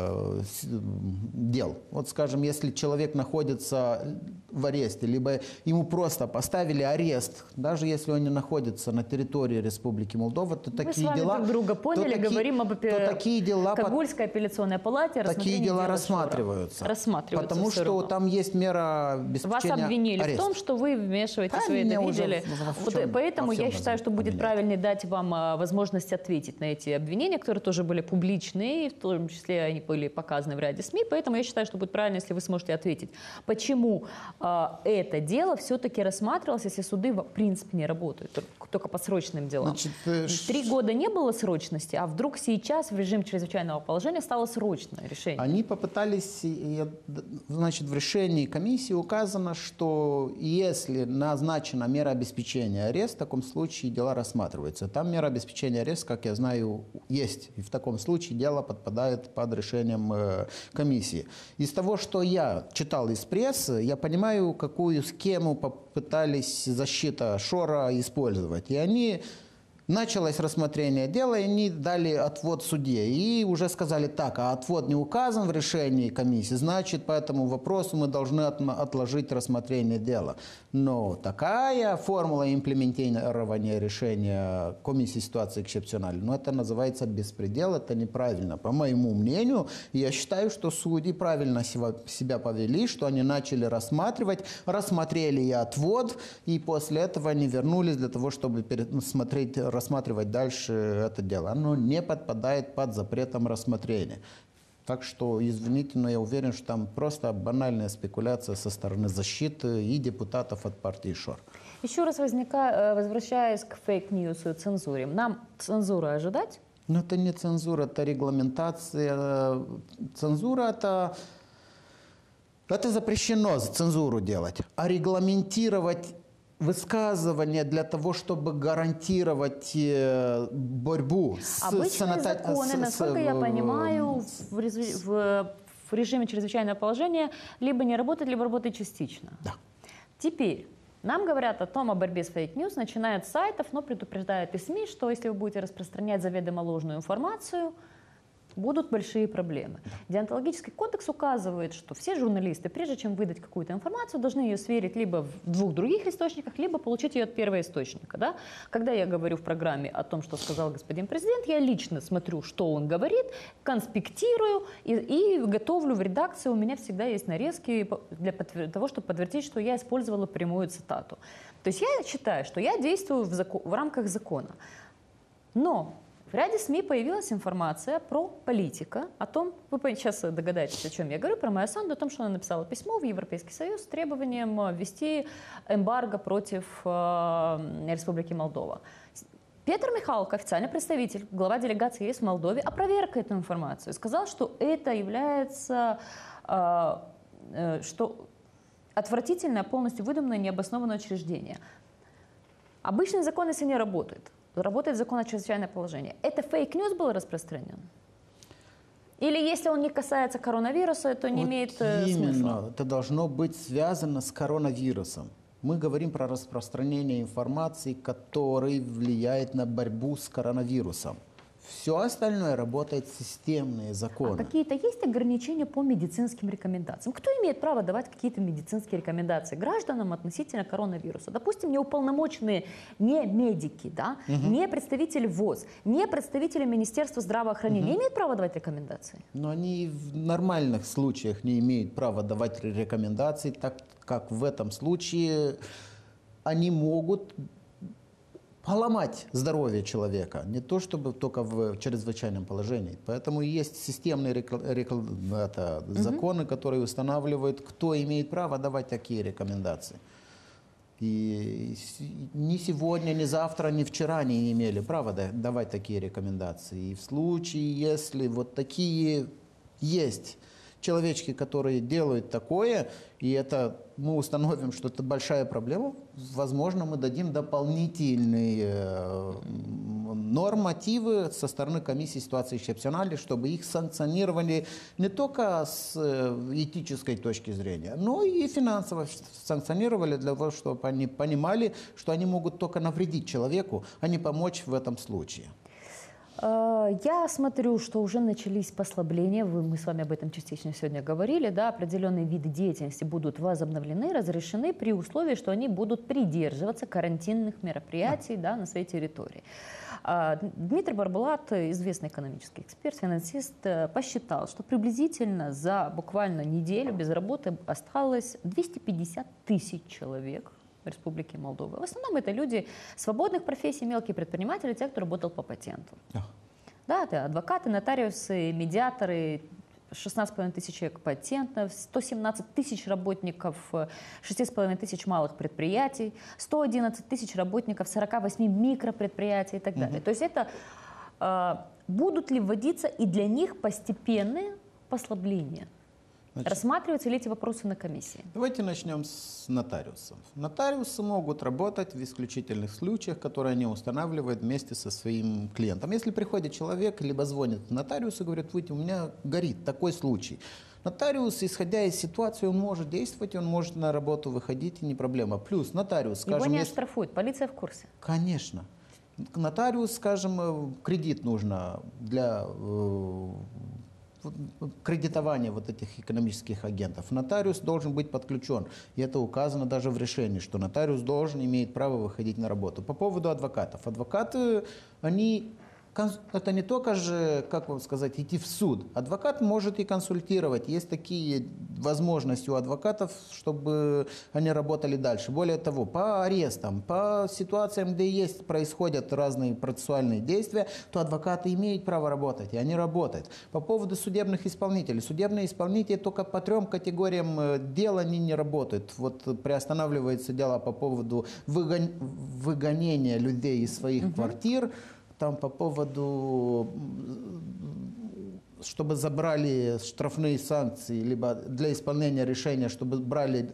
дел. Вот, скажем, если человек находится в аресте, либо ему просто поставили арест, даже если он не находится на территории Республики Молдова, то такие дела... Мы с вами друг друга поняли, говорим об Кагульской апелляционной палате. Такие дела рассматриваются. Потому что там есть мера обеспечения Вас обвинили ареста. в том, что вы вмешиваетесь, вы это видели. Поэтому я считаю, что будет правильно дать вам возможность ответить на эти обвинения, которые тоже были публичные, в том числе они были показаны в ряде СМИ. Поэтому я считаю, что будет правильно, если вы сможете ответить, почему это дело все-таки рассматривалось, если суды в принципе не работают, только по срочным делам. 3 года не было срочности, а вдруг сейчас в режим чрезвычайного положения стало срочное решение. Они попытались, значит, в решении комиссии указано, что если назначена мера обеспечения ареста, в таком случае дела рассматриваются. Там мера обеспечения ареста, как я знаю, есть. И в таком случае дело подпадает под решением комиссии. Из того, что я читал из прессы, я понимаю, какую схему попытались защита Шора использовать. И они... Началось рассмотрение дела, и они дали отвод судье. И уже сказали, так, а отвод не указан в решении комиссии, значит, по этому вопросу мы должны отложить рассмотрение дела. Но такая формула имплементирования решения комиссии ситуации эксцепциональной, но это называется беспредел, это неправильно. По моему мнению, я считаю, что судьи правильно себя повели, что они начали рассматривать, рассмотрели и отвод, и после этого они вернулись для того, чтобы рассматривать дальше это дело. Оно не подпадает под запретом рассмотрения. Так что, извините, но я уверен, что там просто банальная спекуляция со стороны защиты и депутатов от партии ШОР. Еще раз возвращаясь к фейк-ньюсу и цензуре. Нам цензуру ожидать? Но это не цензура, это регламентация. Цензура это запрещено, цензуру делать. А регламентировать высказывания для того, чтобы гарантировать борьбу с... Обычные законы, насколько я понимаю, в режиме чрезвычайного положения либо не работают, либо работают частично. Да. Теперь нам говорят о том, о борьбе с фейк-ньюс, начиная с сайтов, но предупреждают и СМИ, что если вы будете распространять заведомо ложную информацию, будут большие проблемы. Деонтологический кодекс указывает, что все журналисты, прежде чем выдать какую-то информацию, должны ее сверить либо в 2 других источниках, либо получить ее от первоисточника. Да? Когда я говорю в программе о том, что сказал господин президент, я лично смотрю, что он говорит, конспектирую и готовлю в редакции. У меня всегда есть нарезки для того, чтобы подтвердить, что я использовала прямую цитату. То есть я считаю, что я действую в рамках закона. Но в ряде СМИ появилась информация про политика, о том, вы сейчас догадаетесь, о чем я говорю, про Майя Санду, о том, что она написала письмо в Европейский Союз с требованием ввести эмбарго против Республики Молдова. Петр Михалко, официальный представитель, глава делегации ЕС в Молдове, опроверг эту информацию. Сказал, что это является отвратительное, полностью выдуманное, необоснованное учреждение. Обычный закон, если не работает, работает закон о чрезвычайном положении. Это фейк-ньюс был распространен? Или если он не касается коронавируса, то не имеет смысла? Именно. Это должно быть связано с коронавирусом. Мы говорим про распространение информации, который влияет на борьбу с коронавирусом. Все остальное работает системные законы. А какие-то есть ограничения по медицинским рекомендациям? Кто имеет право давать какие-то медицинские рекомендации гражданам относительно коронавируса? Допустим, неуполномоченные не медики, да, не представители ВОЗ, не представители Министерства здравоохранения не имеют права давать рекомендации? Но они в нормальных случаях не имеют права давать рекомендации, так как в этом случае они могут поломать здоровье человека, не то чтобы только в чрезвычайном положении. Поэтому есть системные законы, которые устанавливают, кто имеет право давать такие рекомендации. И ни сегодня, ни завтра, ни вчера не имели права давать такие рекомендации. И в случае, если вот такие есть человечки, которые делают такое, и это мы установим, что это большая проблема, возможно, мы дадим дополнительные нормативы со стороны комиссии ситуации эксцепциональной, чтобы их санкционировали не только с этической точки зрения, но и финансово санкционировали для того, чтобы они понимали, что они могут только навредить человеку, а не помочь в этом случае. Я смотрю, что уже начались послабления, мы с вами об этом частично сегодня говорили, да, определенные виды деятельности будут возобновлены, разрешены при условии, что они будут придерживаться карантинных мероприятий, да, на своей территории. Дмитрий Барбулат, известный экономический эксперт, финансист, посчитал, что приблизительно за буквально неделю без работы осталось 250 тысяч человек в Республике Молдова. В основном это люди свободных профессий, мелкие предприниматели, те, кто работал по патенту. Да, это адвокаты, нотариусы, медиаторы, 16,5 тысяч человек патентов, 117 тысяч работников 6,5 тысяч малых предприятий, 111 тысяч работников 48 микропредприятий и так далее. То есть это будут ли вводиться и для них постепенные послабления? Значит, рассматриваются ли эти вопросы на комиссии? Давайте начнем с нотариусов. Нотариусы могут работать в исключительных случаях, которые они устанавливают вместе со своим клиентом. Если приходит человек, либо звонит нотариусу и говорит: «Видите, у меня горит такой случай». Нотариус, исходя из ситуации, он может действовать, он может на работу выходить, и не проблема. Плюс нотариус, скажем... Его не оштрафуют, полиция в курсе? Конечно. Нотариус, скажем, кредит нужно для... кредитование вот этих экономических агентов. Нотариус должен быть подключен. И это указано даже в решении, что нотариус должен иметь право выходить на работу. По поводу адвокатов. Адвокаты, они... Это не только же, как вам сказать, идти в суд. Адвокат может и консультировать. Есть такие возможности у адвокатов, чтобы они работали дальше. Более того, по арестам, по ситуациям, где происходят разные процессуальные действия, то адвокаты имеют право работать, и они работают. По поводу судебных исполнителей. Судебные исполнители только по 3 категориям дел они не работают. Вот приостанавливаются дела по поводу выгонения людей из своих квартир, там по поводу, чтобы забрали штрафные санкции, либо для исполнения решения, чтобы брали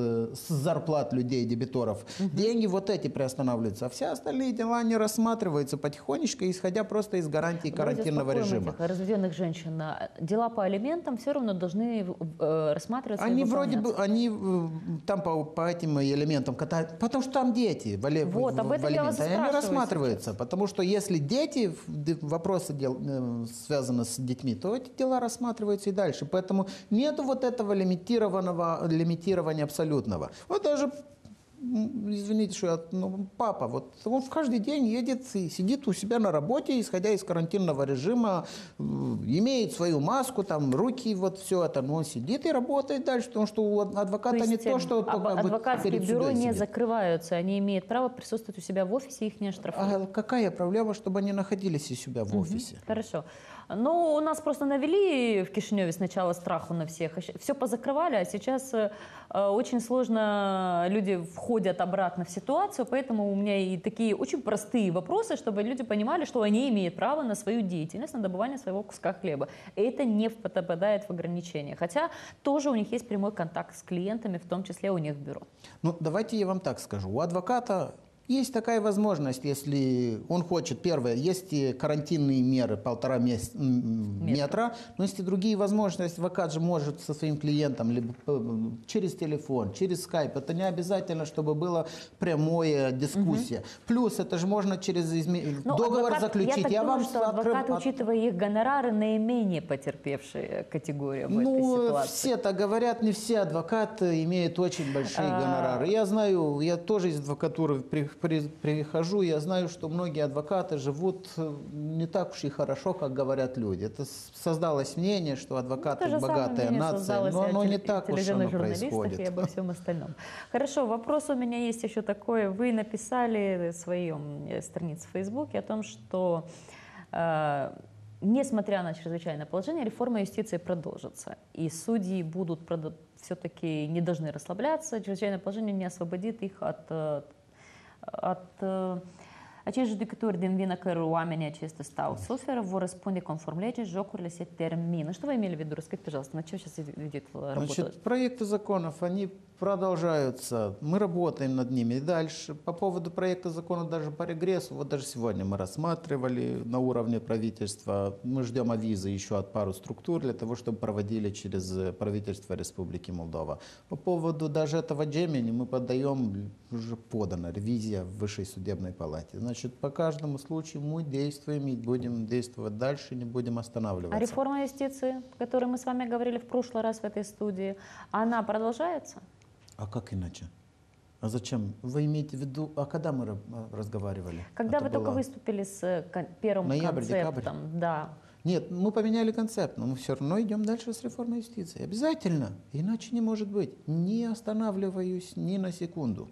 с зарплат людей, дебиторов, деньги, вот эти приостанавливаются. А все остальные дела не рассматриваются потихонечку, исходя просто из гарантии карантинного режима. Этих разведенных женщин. Дела по алиментам все равно должны рассматриваться. Они вроде бы, они там по этим элементам катают, потому что там дети вот, об этом я вас и они рассматриваются. Сейчас. Потому что если дети, вопросы связаны с детьми, то эти дела рассматриваются и дальше. Поэтому нету вот этого лимитирования абсолютного. Вот даже, извините, что папа, вот он в каждый день едет и сидит у себя на работе, исходя из карантинного режима, имеет свою маску, там, руки, вот все это, но он сидит и работает дальше, потому что у адвоката не то, что только адвокатские бюро не сидит. закрываются, они имеют право присутствовать у себя в офисе, их не оштрафуют. А какая проблема, чтобы они находились у себя в офисе? Хорошо. Ну, у нас просто навели в Кишиневе сначала страху на всех. Все позакрывали, а сейчас очень сложно люди входят обратно в ситуацию, поэтому у меня и такие очень простые вопросы, чтобы люди понимали, что они имеют право на свою деятельность, на добывание своего куска хлеба. И это не попадает в ограничения. Хотя тоже у них есть прямой контакт с клиентами, в том числе у них в бюро. Ну, давайте я вам так скажу. У адвоката есть такая возможность, если он хочет. Первое, есть карантинные меры 1,5 метра, но есть и другие возможности. Адвокат же может со своим клиентом либо через телефон, через скайп. Это не обязательно, чтобы была прямая дискуссия. Плюс это же можно через договор заключить. Я так думаю, что адвокат, учитывая их гонорары, наименее потерпевшая категория в этой ситуации. Все так говорят, не все адвокаты имеют очень большие гонорары. Я знаю, я тоже из адвокатуры прихожу, я знаю, что многие адвокаты живут не так уж и хорошо, как говорят люди. Это создалось мнение, что адвокаты богатая нация, но оно не так уж оно происходит. И обо всем остальном. Хорошо, вопрос у меня есть еще такой. Вы написали в своем странице в Фейсбуке о том, что несмотря на чрезвычайное положение, реформа юстиции продолжится. И судьи будут все-таки не должны расслабляться. Чрезвычайное положение не освободит их от Acești jucători din vină că oamenii acestea stau suferă, vor răspunde conform legii, jocurile se termină. Что вы имели в виду? Расскажите, пожалуйста, на чем сейчас идет работа? Значит, проекты законов, они продолжаются. Мы работаем над ними. И дальше, по поводу проекта закона даже по регрессу, вот даже сегодня мы рассматривали на уровне правительства. Мы ждем авизы еще от пару структур для того, чтобы проводили через правительство Республики Молдова. По поводу даже этого Джемини мы подаем, уже подана ревизия в Высшей судебной палате. Значит, по каждому случаю мы действуем и будем действовать дальше, не будем останавливаться. А реформа юстиции, о которой мы с вами говорили в прошлый раз в этой студии, она продолжается? А как иначе? А зачем? Вы имеете в виду, а когда мы разговаривали? Когда Это вы только было выступили с первым ноябрь, концептом, декабрь? да. Нет, мы поменяли концепт, но мы все равно идем дальше с реформой юстиции. Обязательно. Иначе не может быть. Не останавливаюсь ни на секунду.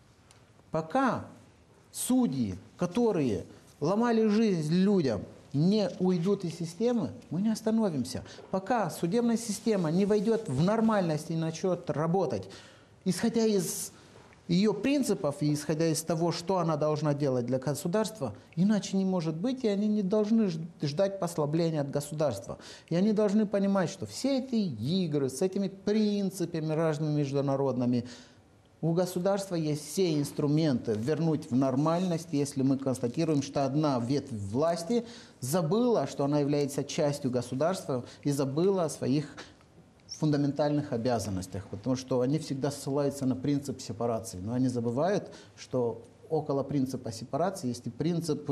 Пока судьи, которые ломали жизнь людям, не уйдут из системы, мы не остановимся. Пока судебная система не войдет в нормальность и начнет работать, исходя из ее принципов и исходя из того, что она должна делать для государства, иначе не может быть, и они не должны ждать послабления от государства. И они должны понимать, что все эти игры с этими принципами разными международными, у государства есть все инструменты вернуть в нормальность, если мы констатируем, что одна ветвь власти забыла, что она является частью государства и забыла о своих фундаментальных обязанностях, потому что они всегда ссылаются на принцип сепарации, но они забывают, что около принципа сепарации есть и принцип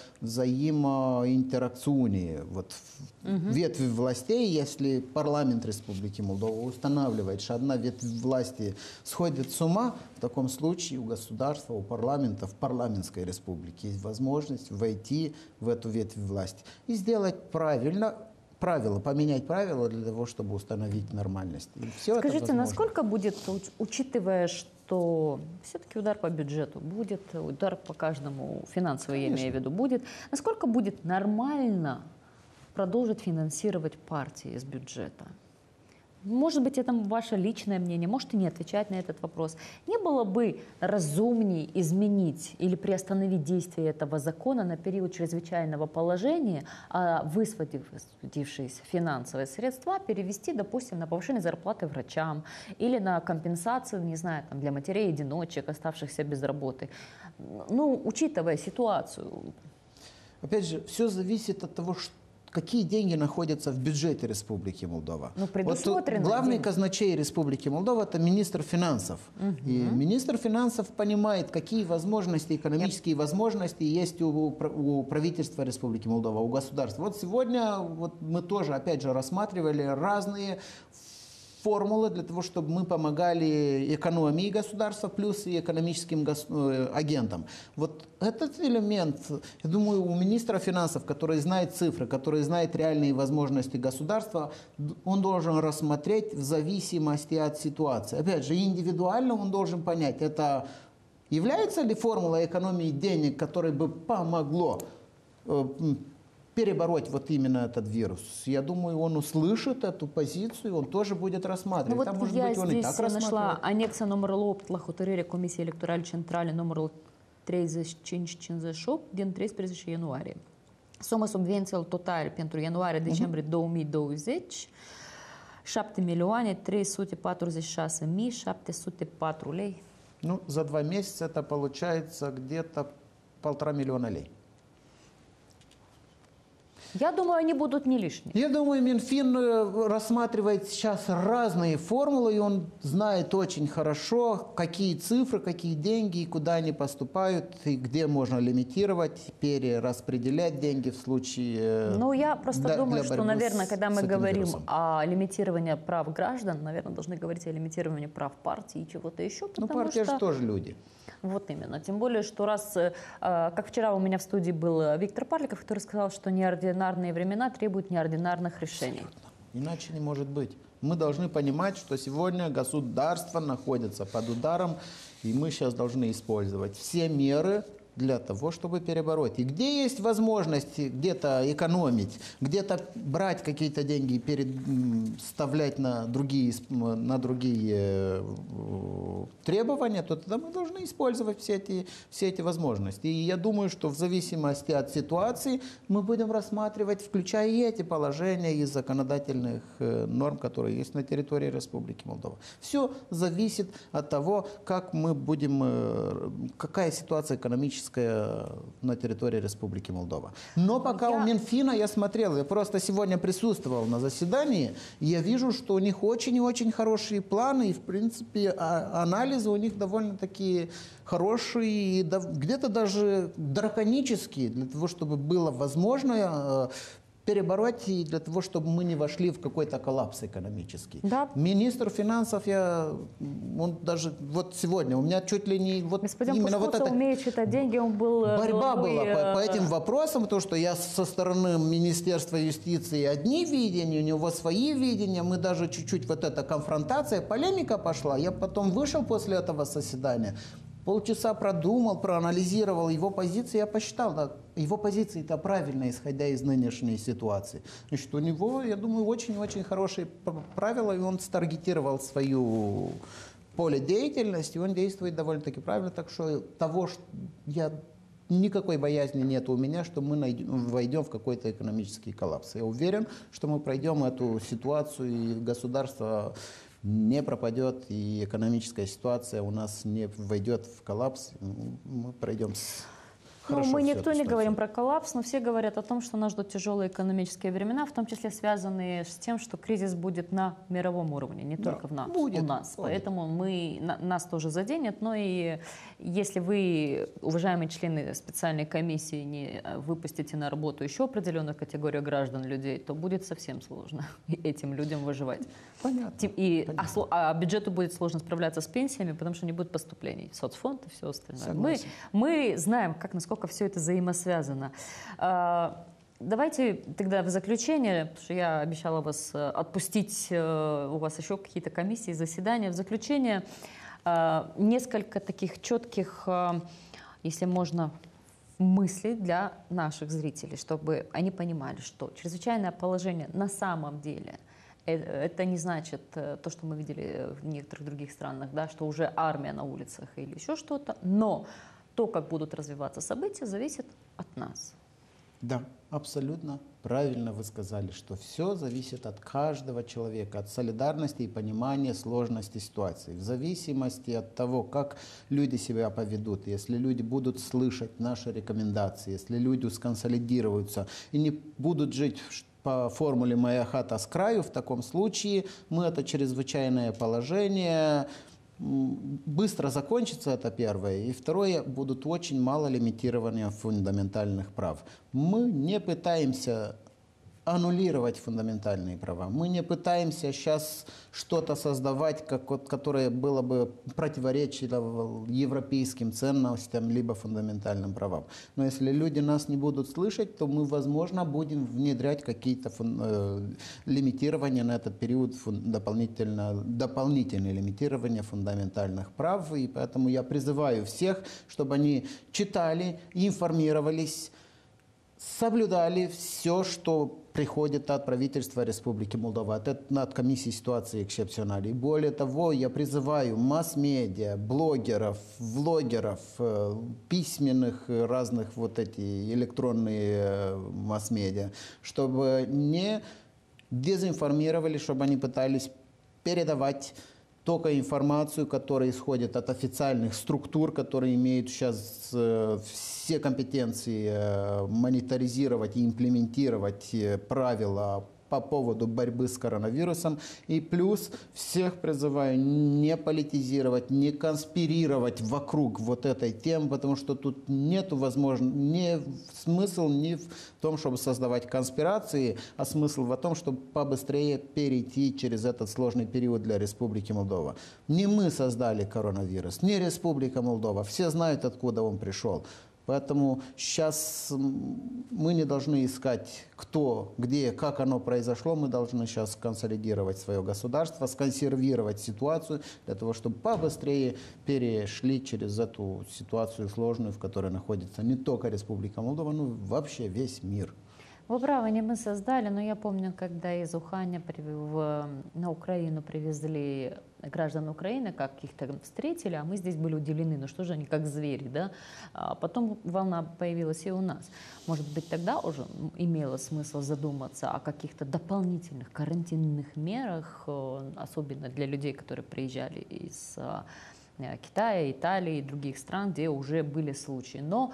взаимоинтеракции. Вот ветви властей, если парламент Республики Молдова устанавливает, что одна ветвь власти сходит с ума, в таком случае у государства, у парламента, в парламентской республике есть возможность войти в эту ветвь власти и сделать правильно правила, поменять правила для того, чтобы установить нормальность. И все Скажите, это насколько будет, учитывая, что все-таки удар по бюджету будет, удар по каждому финансовый, я имею в виду, будет, насколько будет нормально продолжить финансировать партии из бюджета? Может быть, это ваше личное мнение, можете не отвечать на этот вопрос. Не было бы разумнее изменить или приостановить действие этого закона на период чрезвычайного положения, а высвободившиеся финансовые средства перевести, допустим, на повышение зарплаты врачам или на компенсацию, не знаю, там, для матерей-одиночек, оставшихся без работы? Ну, учитывая ситуацию. Опять же, все зависит от того, какие деньги находятся в бюджете Республики Молдова. Ну, предусмотрены вот главный деньги. казначей Республики Молдова – это министр финансов. И министр финансов понимает, какие возможности, экономические возможности есть у правительства Республики Молдова, у государства. Вот сегодня вот мы тоже, опять же, рассматривали разные формулы для того, чтобы мы помогали экономии государства, плюс и экономическим агентам. Вот этот элемент, я думаю, у министра финансов, который знает цифры, который знает реальные возможности государства, он должен рассмотреть в зависимости от ситуации. Опять же, индивидуально он должен понять, это является ли формула экономии денег, которой бы помогло перебороть вот именно этот вирус. Я думаю, он услышит эту позицию, он тоже будет рассматривать. Ну, Там, вот может я быть, он и здесь так нашла анекса номер 8 la hotărâre Comisiei Electorale Centrale numărul 3558 din 13 ianuarie. Suma subvențiilor totale pentru ianuarie-decembrie 2020 7.346.704 lei. Ну, за 2 месяца это получается где-то 1,5 миллиона лей. Я думаю, они будут не лишние. Я думаю, Минфин рассматривает сейчас разные формулы, и он знает очень хорошо, какие цифры, какие деньги, и куда они поступают, и где можно лимитировать, перераспределять деньги в случае... Ну, я просто думаю, что, наверное, когда мы говорим о лимитировании прав граждан, наверное, должны говорить о лимитировании прав партии и чего-то еще. Ну, партия же тоже люди. Вот именно. Тем более, что раз, как вчера у меня в студии был Виктор Парликов, который сказал, что неординарные времена требуют неординарных решений. Абсолютно. Иначе не может быть. Мы должны понимать, что сегодня государство находится под ударом, и мы сейчас должны использовать все меры для того, чтобы перебороть. И где есть возможность где-то экономить, где-то брать какие-то деньги и вставлять на другие требования, то тогда мы должны использовать все эти возможности. И я думаю, что в зависимости от ситуации мы будем рассматривать, включая и эти положения из законодательных норм, которые есть на территории Республики Молдова. Все зависит от того, какая ситуация экономическая на территории Республики Молдова. Но пока у Минфина я смотрел, я просто сегодня присутствовал на заседании, и я вижу, что у них очень и очень хорошие планы, и в принципе анализы у них довольно-таки хорошие, и где-то даже драконические, для того, чтобы было возможно перебороть и для того, чтобы мы не вошли в какой-то коллапс экономический. Да. Министр финансов, он даже вот сегодня, у меня чуть ли не вот господин именно Пушков вот это... умеет считать деньги, он был... Борьба была по этим вопросам, то, что я со стороны Министерства юстиции одни видения, у него свои видения, мы даже чуть-чуть вот эта конфронтация, полемика пошла, я потом вышел после этого заседания, полчаса продумал, проанализировал его позиции, я посчитал, да, его позиции-то правильно, исходя из нынешней ситуации. Значит, у него, я думаю, очень-очень хорошие правила, и он старгетировал свою поле деятельности, он действует довольно-таки правильно, так что никакой боязни нет у меня, что мы войдем в какой-то экономический коллапс. Я уверен, что мы пройдем эту ситуацию, и государство не пропадет, и экономическая ситуация у нас не войдет в коллапс. Мы пройдем хорошо. Мы никто не говорим про коллапс, но все говорят о том, что нас ждут тяжелые экономические времена, в том числе связанные с тем, что кризис будет на мировом уровне, не только у нас. Будет. Поэтому нас тоже заденет. Но и если вы, уважаемые члены специальной комиссии, не выпустите на работу еще определенную категорию граждан, людей, то будет совсем сложно этим людям выживать. Понятно. А бюджету будет сложно справляться с пенсиями, потому что не будет поступлений в соцфонд и все остальное. Мы знаем, насколько все это взаимосвязано. Давайте тогда в заключение, потому что я обещала вас отпустить, у вас еще какие-то комиссии, заседания. В заключение несколько таких четких, если можно, мыслей для наших зрителей, чтобы они понимали, что чрезвычайное положение на самом деле это не значит то, что мы видели в некоторых других странах, да, что уже армия на улицах или еще что-то, но то, как будут развиваться события, зависит от нас. Да, абсолютно правильно вы сказали, что все зависит от каждого человека, от солидарности и понимания сложности ситуации. В зависимости от того, как люди себя поведут, если люди будут слышать наши рекомендации, если люди сконсолидируются и не будут жить по формуле «моя хата с краю», в таком случае мы это чрезвычайное положение быстро закончится, это первое. И второе, будут очень мало лимитирования фундаментальных прав. Мы не пытаемся аннулировать фундаментальные права. Мы не пытаемся сейчас что-то создавать, которое было бы противоречило европейским ценностям либо фундаментальным правам. Но если люди нас не будут слышать, то мы, возможно, будем внедрять какие-то лимитирования на этот период, дополнительные лимитирования фундаментальных прав. И поэтому я призываю всех, чтобы они читали, информировались, соблюдали все, что приходит от правительства Республики Молдова, от комиссии ситуации эксцепциональной. И более того, я призываю масс-медиа, блогеров, влогеров, письменных разных электронные масс-медиа, чтобы не дезинформировали, чтобы они пытались передавать только информацию, которая исходит от официальных структур, которые имеют сейчас все компетенции мониторизировать и имплементировать правила по поводу борьбы с коронавирусом. И плюс всех призываю не политизировать, не конспирировать вокруг этой темы, потому что тут нету смысл не в том, чтобы создавать конспирации, а смысл в том, чтобы побыстрее перейти через этот сложный период для Республики Молдова. Не мы создали коронавирус, не Республика Молдова. Все знают, откуда он пришел. Поэтому сейчас мы не должны искать, кто, где, как оно произошло. Мы должны сейчас консолидировать свое государство, сконсервировать ситуацию для того, чтобы побыстрее перешли через эту ситуацию сложную, в которой находится не только Республика Молдова, но вообще весь мир. Вы правы, не мы создали, но я помню, когда из Уханя на Украину привезли граждан Украины, как их там встретили, а мы здесь были удивлены, ну что же они как звери, да? А потом волна появилась и у нас. Может быть, тогда уже имело смысл задуматься о каких-то дополнительных карантинных мерах, особенно для людей, которые приезжали из Китая, Италии и других стран, где уже были случаи. Но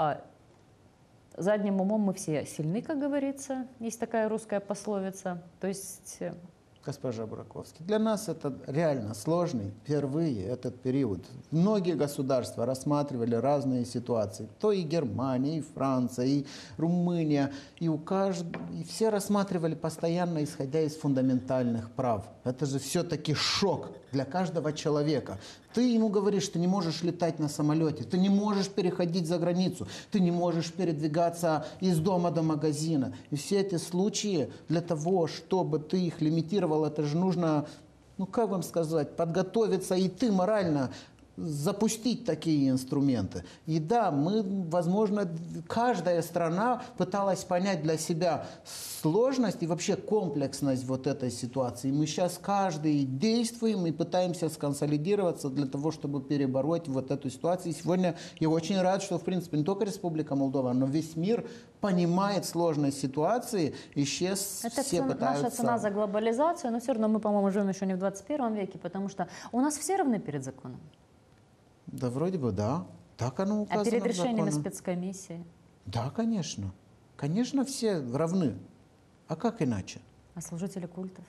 задним умом мы все сильны, как говорится. Есть такая русская пословица. То есть... Госпожа Бураковский, для нас это реально сложный впервые этот период. Многие государства рассматривали разные ситуации. То и Германия, и Франция, и Румыния. И все рассматривали постоянно, исходя из фундаментальных прав. Это же все-таки шок для каждого человека. Ты ему говоришь, ты не можешь летать на самолете, ты не можешь переходить за границу, ты не можешь передвигаться из дома до магазина. И все эти случаи, для того, чтобы ты их лимитировал, это же нужно, ну как вам сказать, подготовиться и ты морально запустить такие инструменты. И да, возможно, каждая страна пыталась понять для себя сложность и вообще комплексность вот этой ситуации. Мы сейчас каждый действуем и пытаемся сконсолидироваться для того, чтобы перебороть вот эту ситуацию. И сегодня я очень рад, что, в принципе, не только Республика Молдова, но весь мир понимает сложность ситуации, и сейчас все пытаются... Наша цена за глобализацию, но все равно мы, по-моему, живем еще не в 21 веке, потому что у нас все равны перед законом. Да, вроде бы, да. Так оно указано. А перед решениями законом. спецкомиссии? Да, конечно. Конечно, все равны. А как иначе? А служители культов?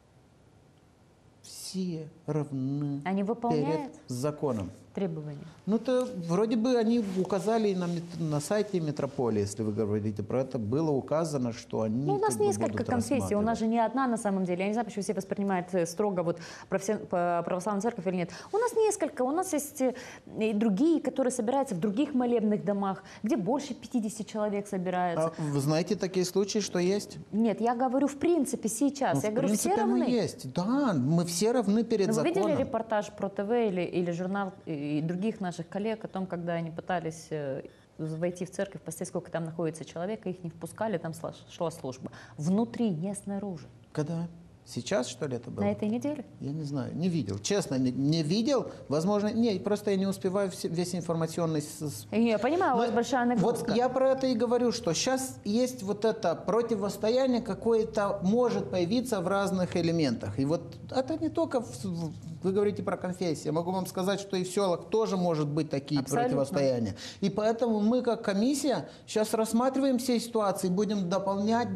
Все равны Они выполняют перед законом. требования? Ну, то вроде бы они указали на сайте метрополии, если вы говорите про это, было указано, что они Ну, у нас несколько будут конфессий, у нас рассматривать. же не одна на самом деле. Я не знаю, почему все воспринимают строго вот православную церковь или нет. У нас несколько, у нас есть и другие, которые собираются в других молебных домах, где больше 50 человек собираются. А вы знаете такие случаи, что есть? Нет, я говорю в принципе сейчас. Ну, Я в говорю, принципе, все равны. оно есть. Да, мы все равны перед Но вы законом. видели репортаж про ТВ или журнал и других наших коллег о том, когда они пытались войти в церковь, посмотреть, сколько там находится человек, и их не впускали, там шла служба. Внутри, не снаружи. Когда? Сейчас, что ли, это было? На этой неделе. Я не знаю, не видел. Честно, не видел. Возможно, просто я не успеваю весь информационный... Я понимаю, у вас большая нагрузка. Вот я про это и говорю, что сейчас есть вот это противостояние какое-то может появиться в разных элементах. И вот это не только... Вы говорите про конфессии. Я могу вам сказать, что и в селах тоже может быть такие противостояния. И поэтому мы, как комиссия, сейчас рассматриваем все ситуации, будем дополнять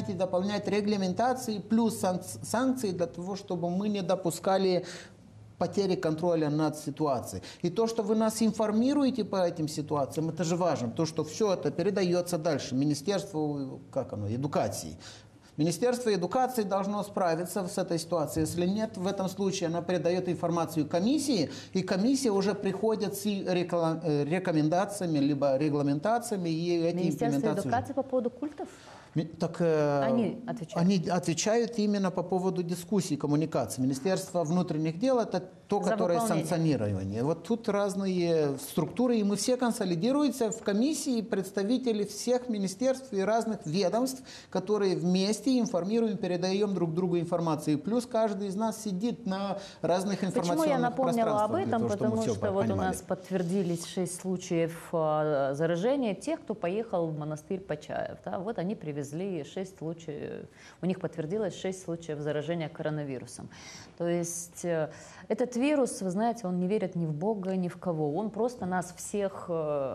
регламентации плюс санкции для того, чтобы мы не допускали потери контроля над ситуацией. И то, что вы нас информируете по этим ситуациям, это же важно. То, что все это передается дальше Министерству эдукации. Министерство эдукации должно справиться с этой ситуацией. Если нет, в этом случае она передает информацию комиссии, и комиссия уже приходит с рекомендациями, либо регламентациями. И эти Министерство эдукации по поводу культов? Так, Они отвечают. Они отвечают именно по поводу дискуссии, коммуникации. Министерство внутренних дел – это то, которое санкционирование. Вот тут разные структуры, и мы все консолидируемся в комиссии, представители всех министерств и разных ведомств, которые вместе информируем, передаем друг другу информацию. И плюс каждый из нас сидит на разных информационных Почему я напомнила об пространствах. этом? Потому что вот у нас подтвердились 6 случаев заражения тех, кто поехал в монастырь Почаев. Да? Вот они привезли 6 случаев, у них подтвердилось 6 случаев заражения коронавирусом. То есть этот вирус, вы знаете, он не верит ни в Бога, ни в кого. Он просто нас всех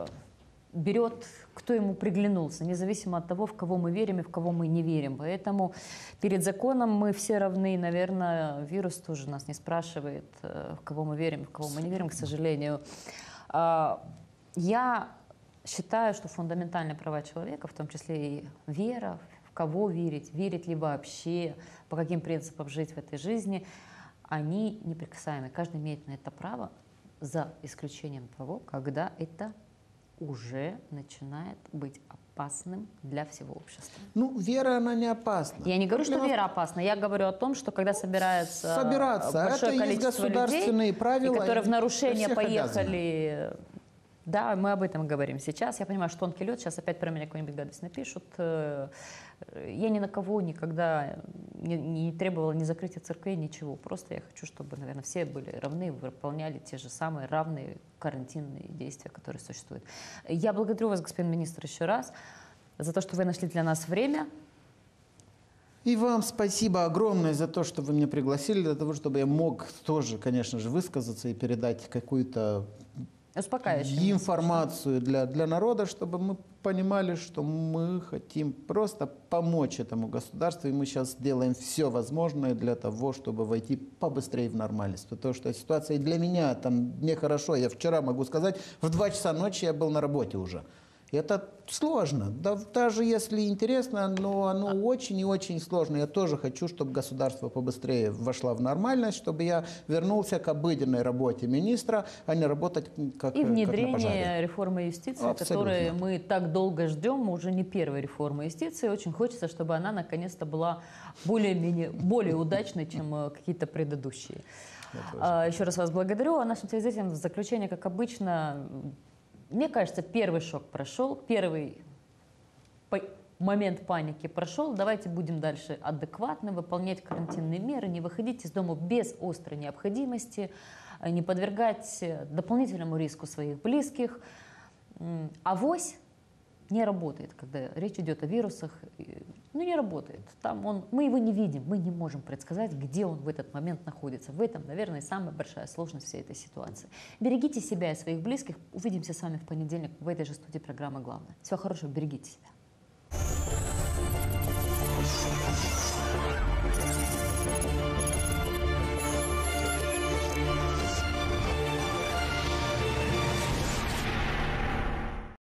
берет, кто ему приглянулся, независимо от того, в кого мы верим и в кого мы не верим. Поэтому перед законом мы все равны. Наверное, вирус тоже нас не спрашивает, в кого мы верим, в кого мы не верим, к сожалению. Я считаю, что фундаментальные права человека, в том числе и вера, в кого верить, верить ли вообще, по каким принципам жить в этой жизни, они неприкасаемы. Каждый имеет на это право, за исключением того, когда это уже начинает быть опасным для всего общества. Ну, вера, она не опасна. Я не говорю, что Проблема- вера опасна. Я говорю о том, что когда собирается Собираться. большое Это есть количество государственные людей, правила, и которые в они нарушение для всех поехали... Да, мы об этом говорим сейчас. Я понимаю, что тонкий лед. Сейчас опять про меня какую-нибудь гадость напишут. Я ни на кого никогда не требовала ни закрытия церквей, ничего. Просто я хочу, чтобы, наверное, все были равны, выполняли те же самые равные карантинные действия, которые существуют. Я благодарю вас, господин министр, еще раз за то, что вы нашли для нас время. И вам спасибо огромное за то, что вы меня пригласили, для того, чтобы я мог тоже, конечно же, высказаться и передать какую-то Успокаивающим. информацию для народа, чтобы мы понимали, что мы хотим просто помочь этому государству, и мы сейчас делаем все возможное для того, чтобы войти побыстрее в нормальность. Потому что ситуация и для меня там нехорошо. Я вчера, могу сказать, в 2 часа ночи я был на работе уже. И это сложно. Да, даже если интересно, но оно очень и очень сложно. Я тоже хочу, чтобы государство побыстрее вошло в нормальность, чтобы я вернулся к обыденной работе министра, а не работать как И как на внедрение пожаре. реформы юстиции, Абсолютно. которую мы так долго ждем, уже не первая реформа юстиции. Очень хочется, чтобы она наконец-то была более удачной, чем какие-то предыдущие. Еще раз вас благодарю. А нашим телезрителям в заключение, как обычно, мне кажется, первый шок прошел, первый момент паники прошел. Давайте будем дальше адекватно выполнять карантинные меры, не выходить из дома без острой необходимости, не подвергать дополнительному риску своих близких. Авось не работает, когда речь идет о вирусах. Ну, не работает. Мы его не видим, мы не можем предсказать, где он в этот момент находится. В этом, наверное, самая большая сложность всей этой ситуации. Берегите себя и своих близких. Увидимся с вами в понедельник в этой же студии программы «Главное». Всего хорошего, берегите себя.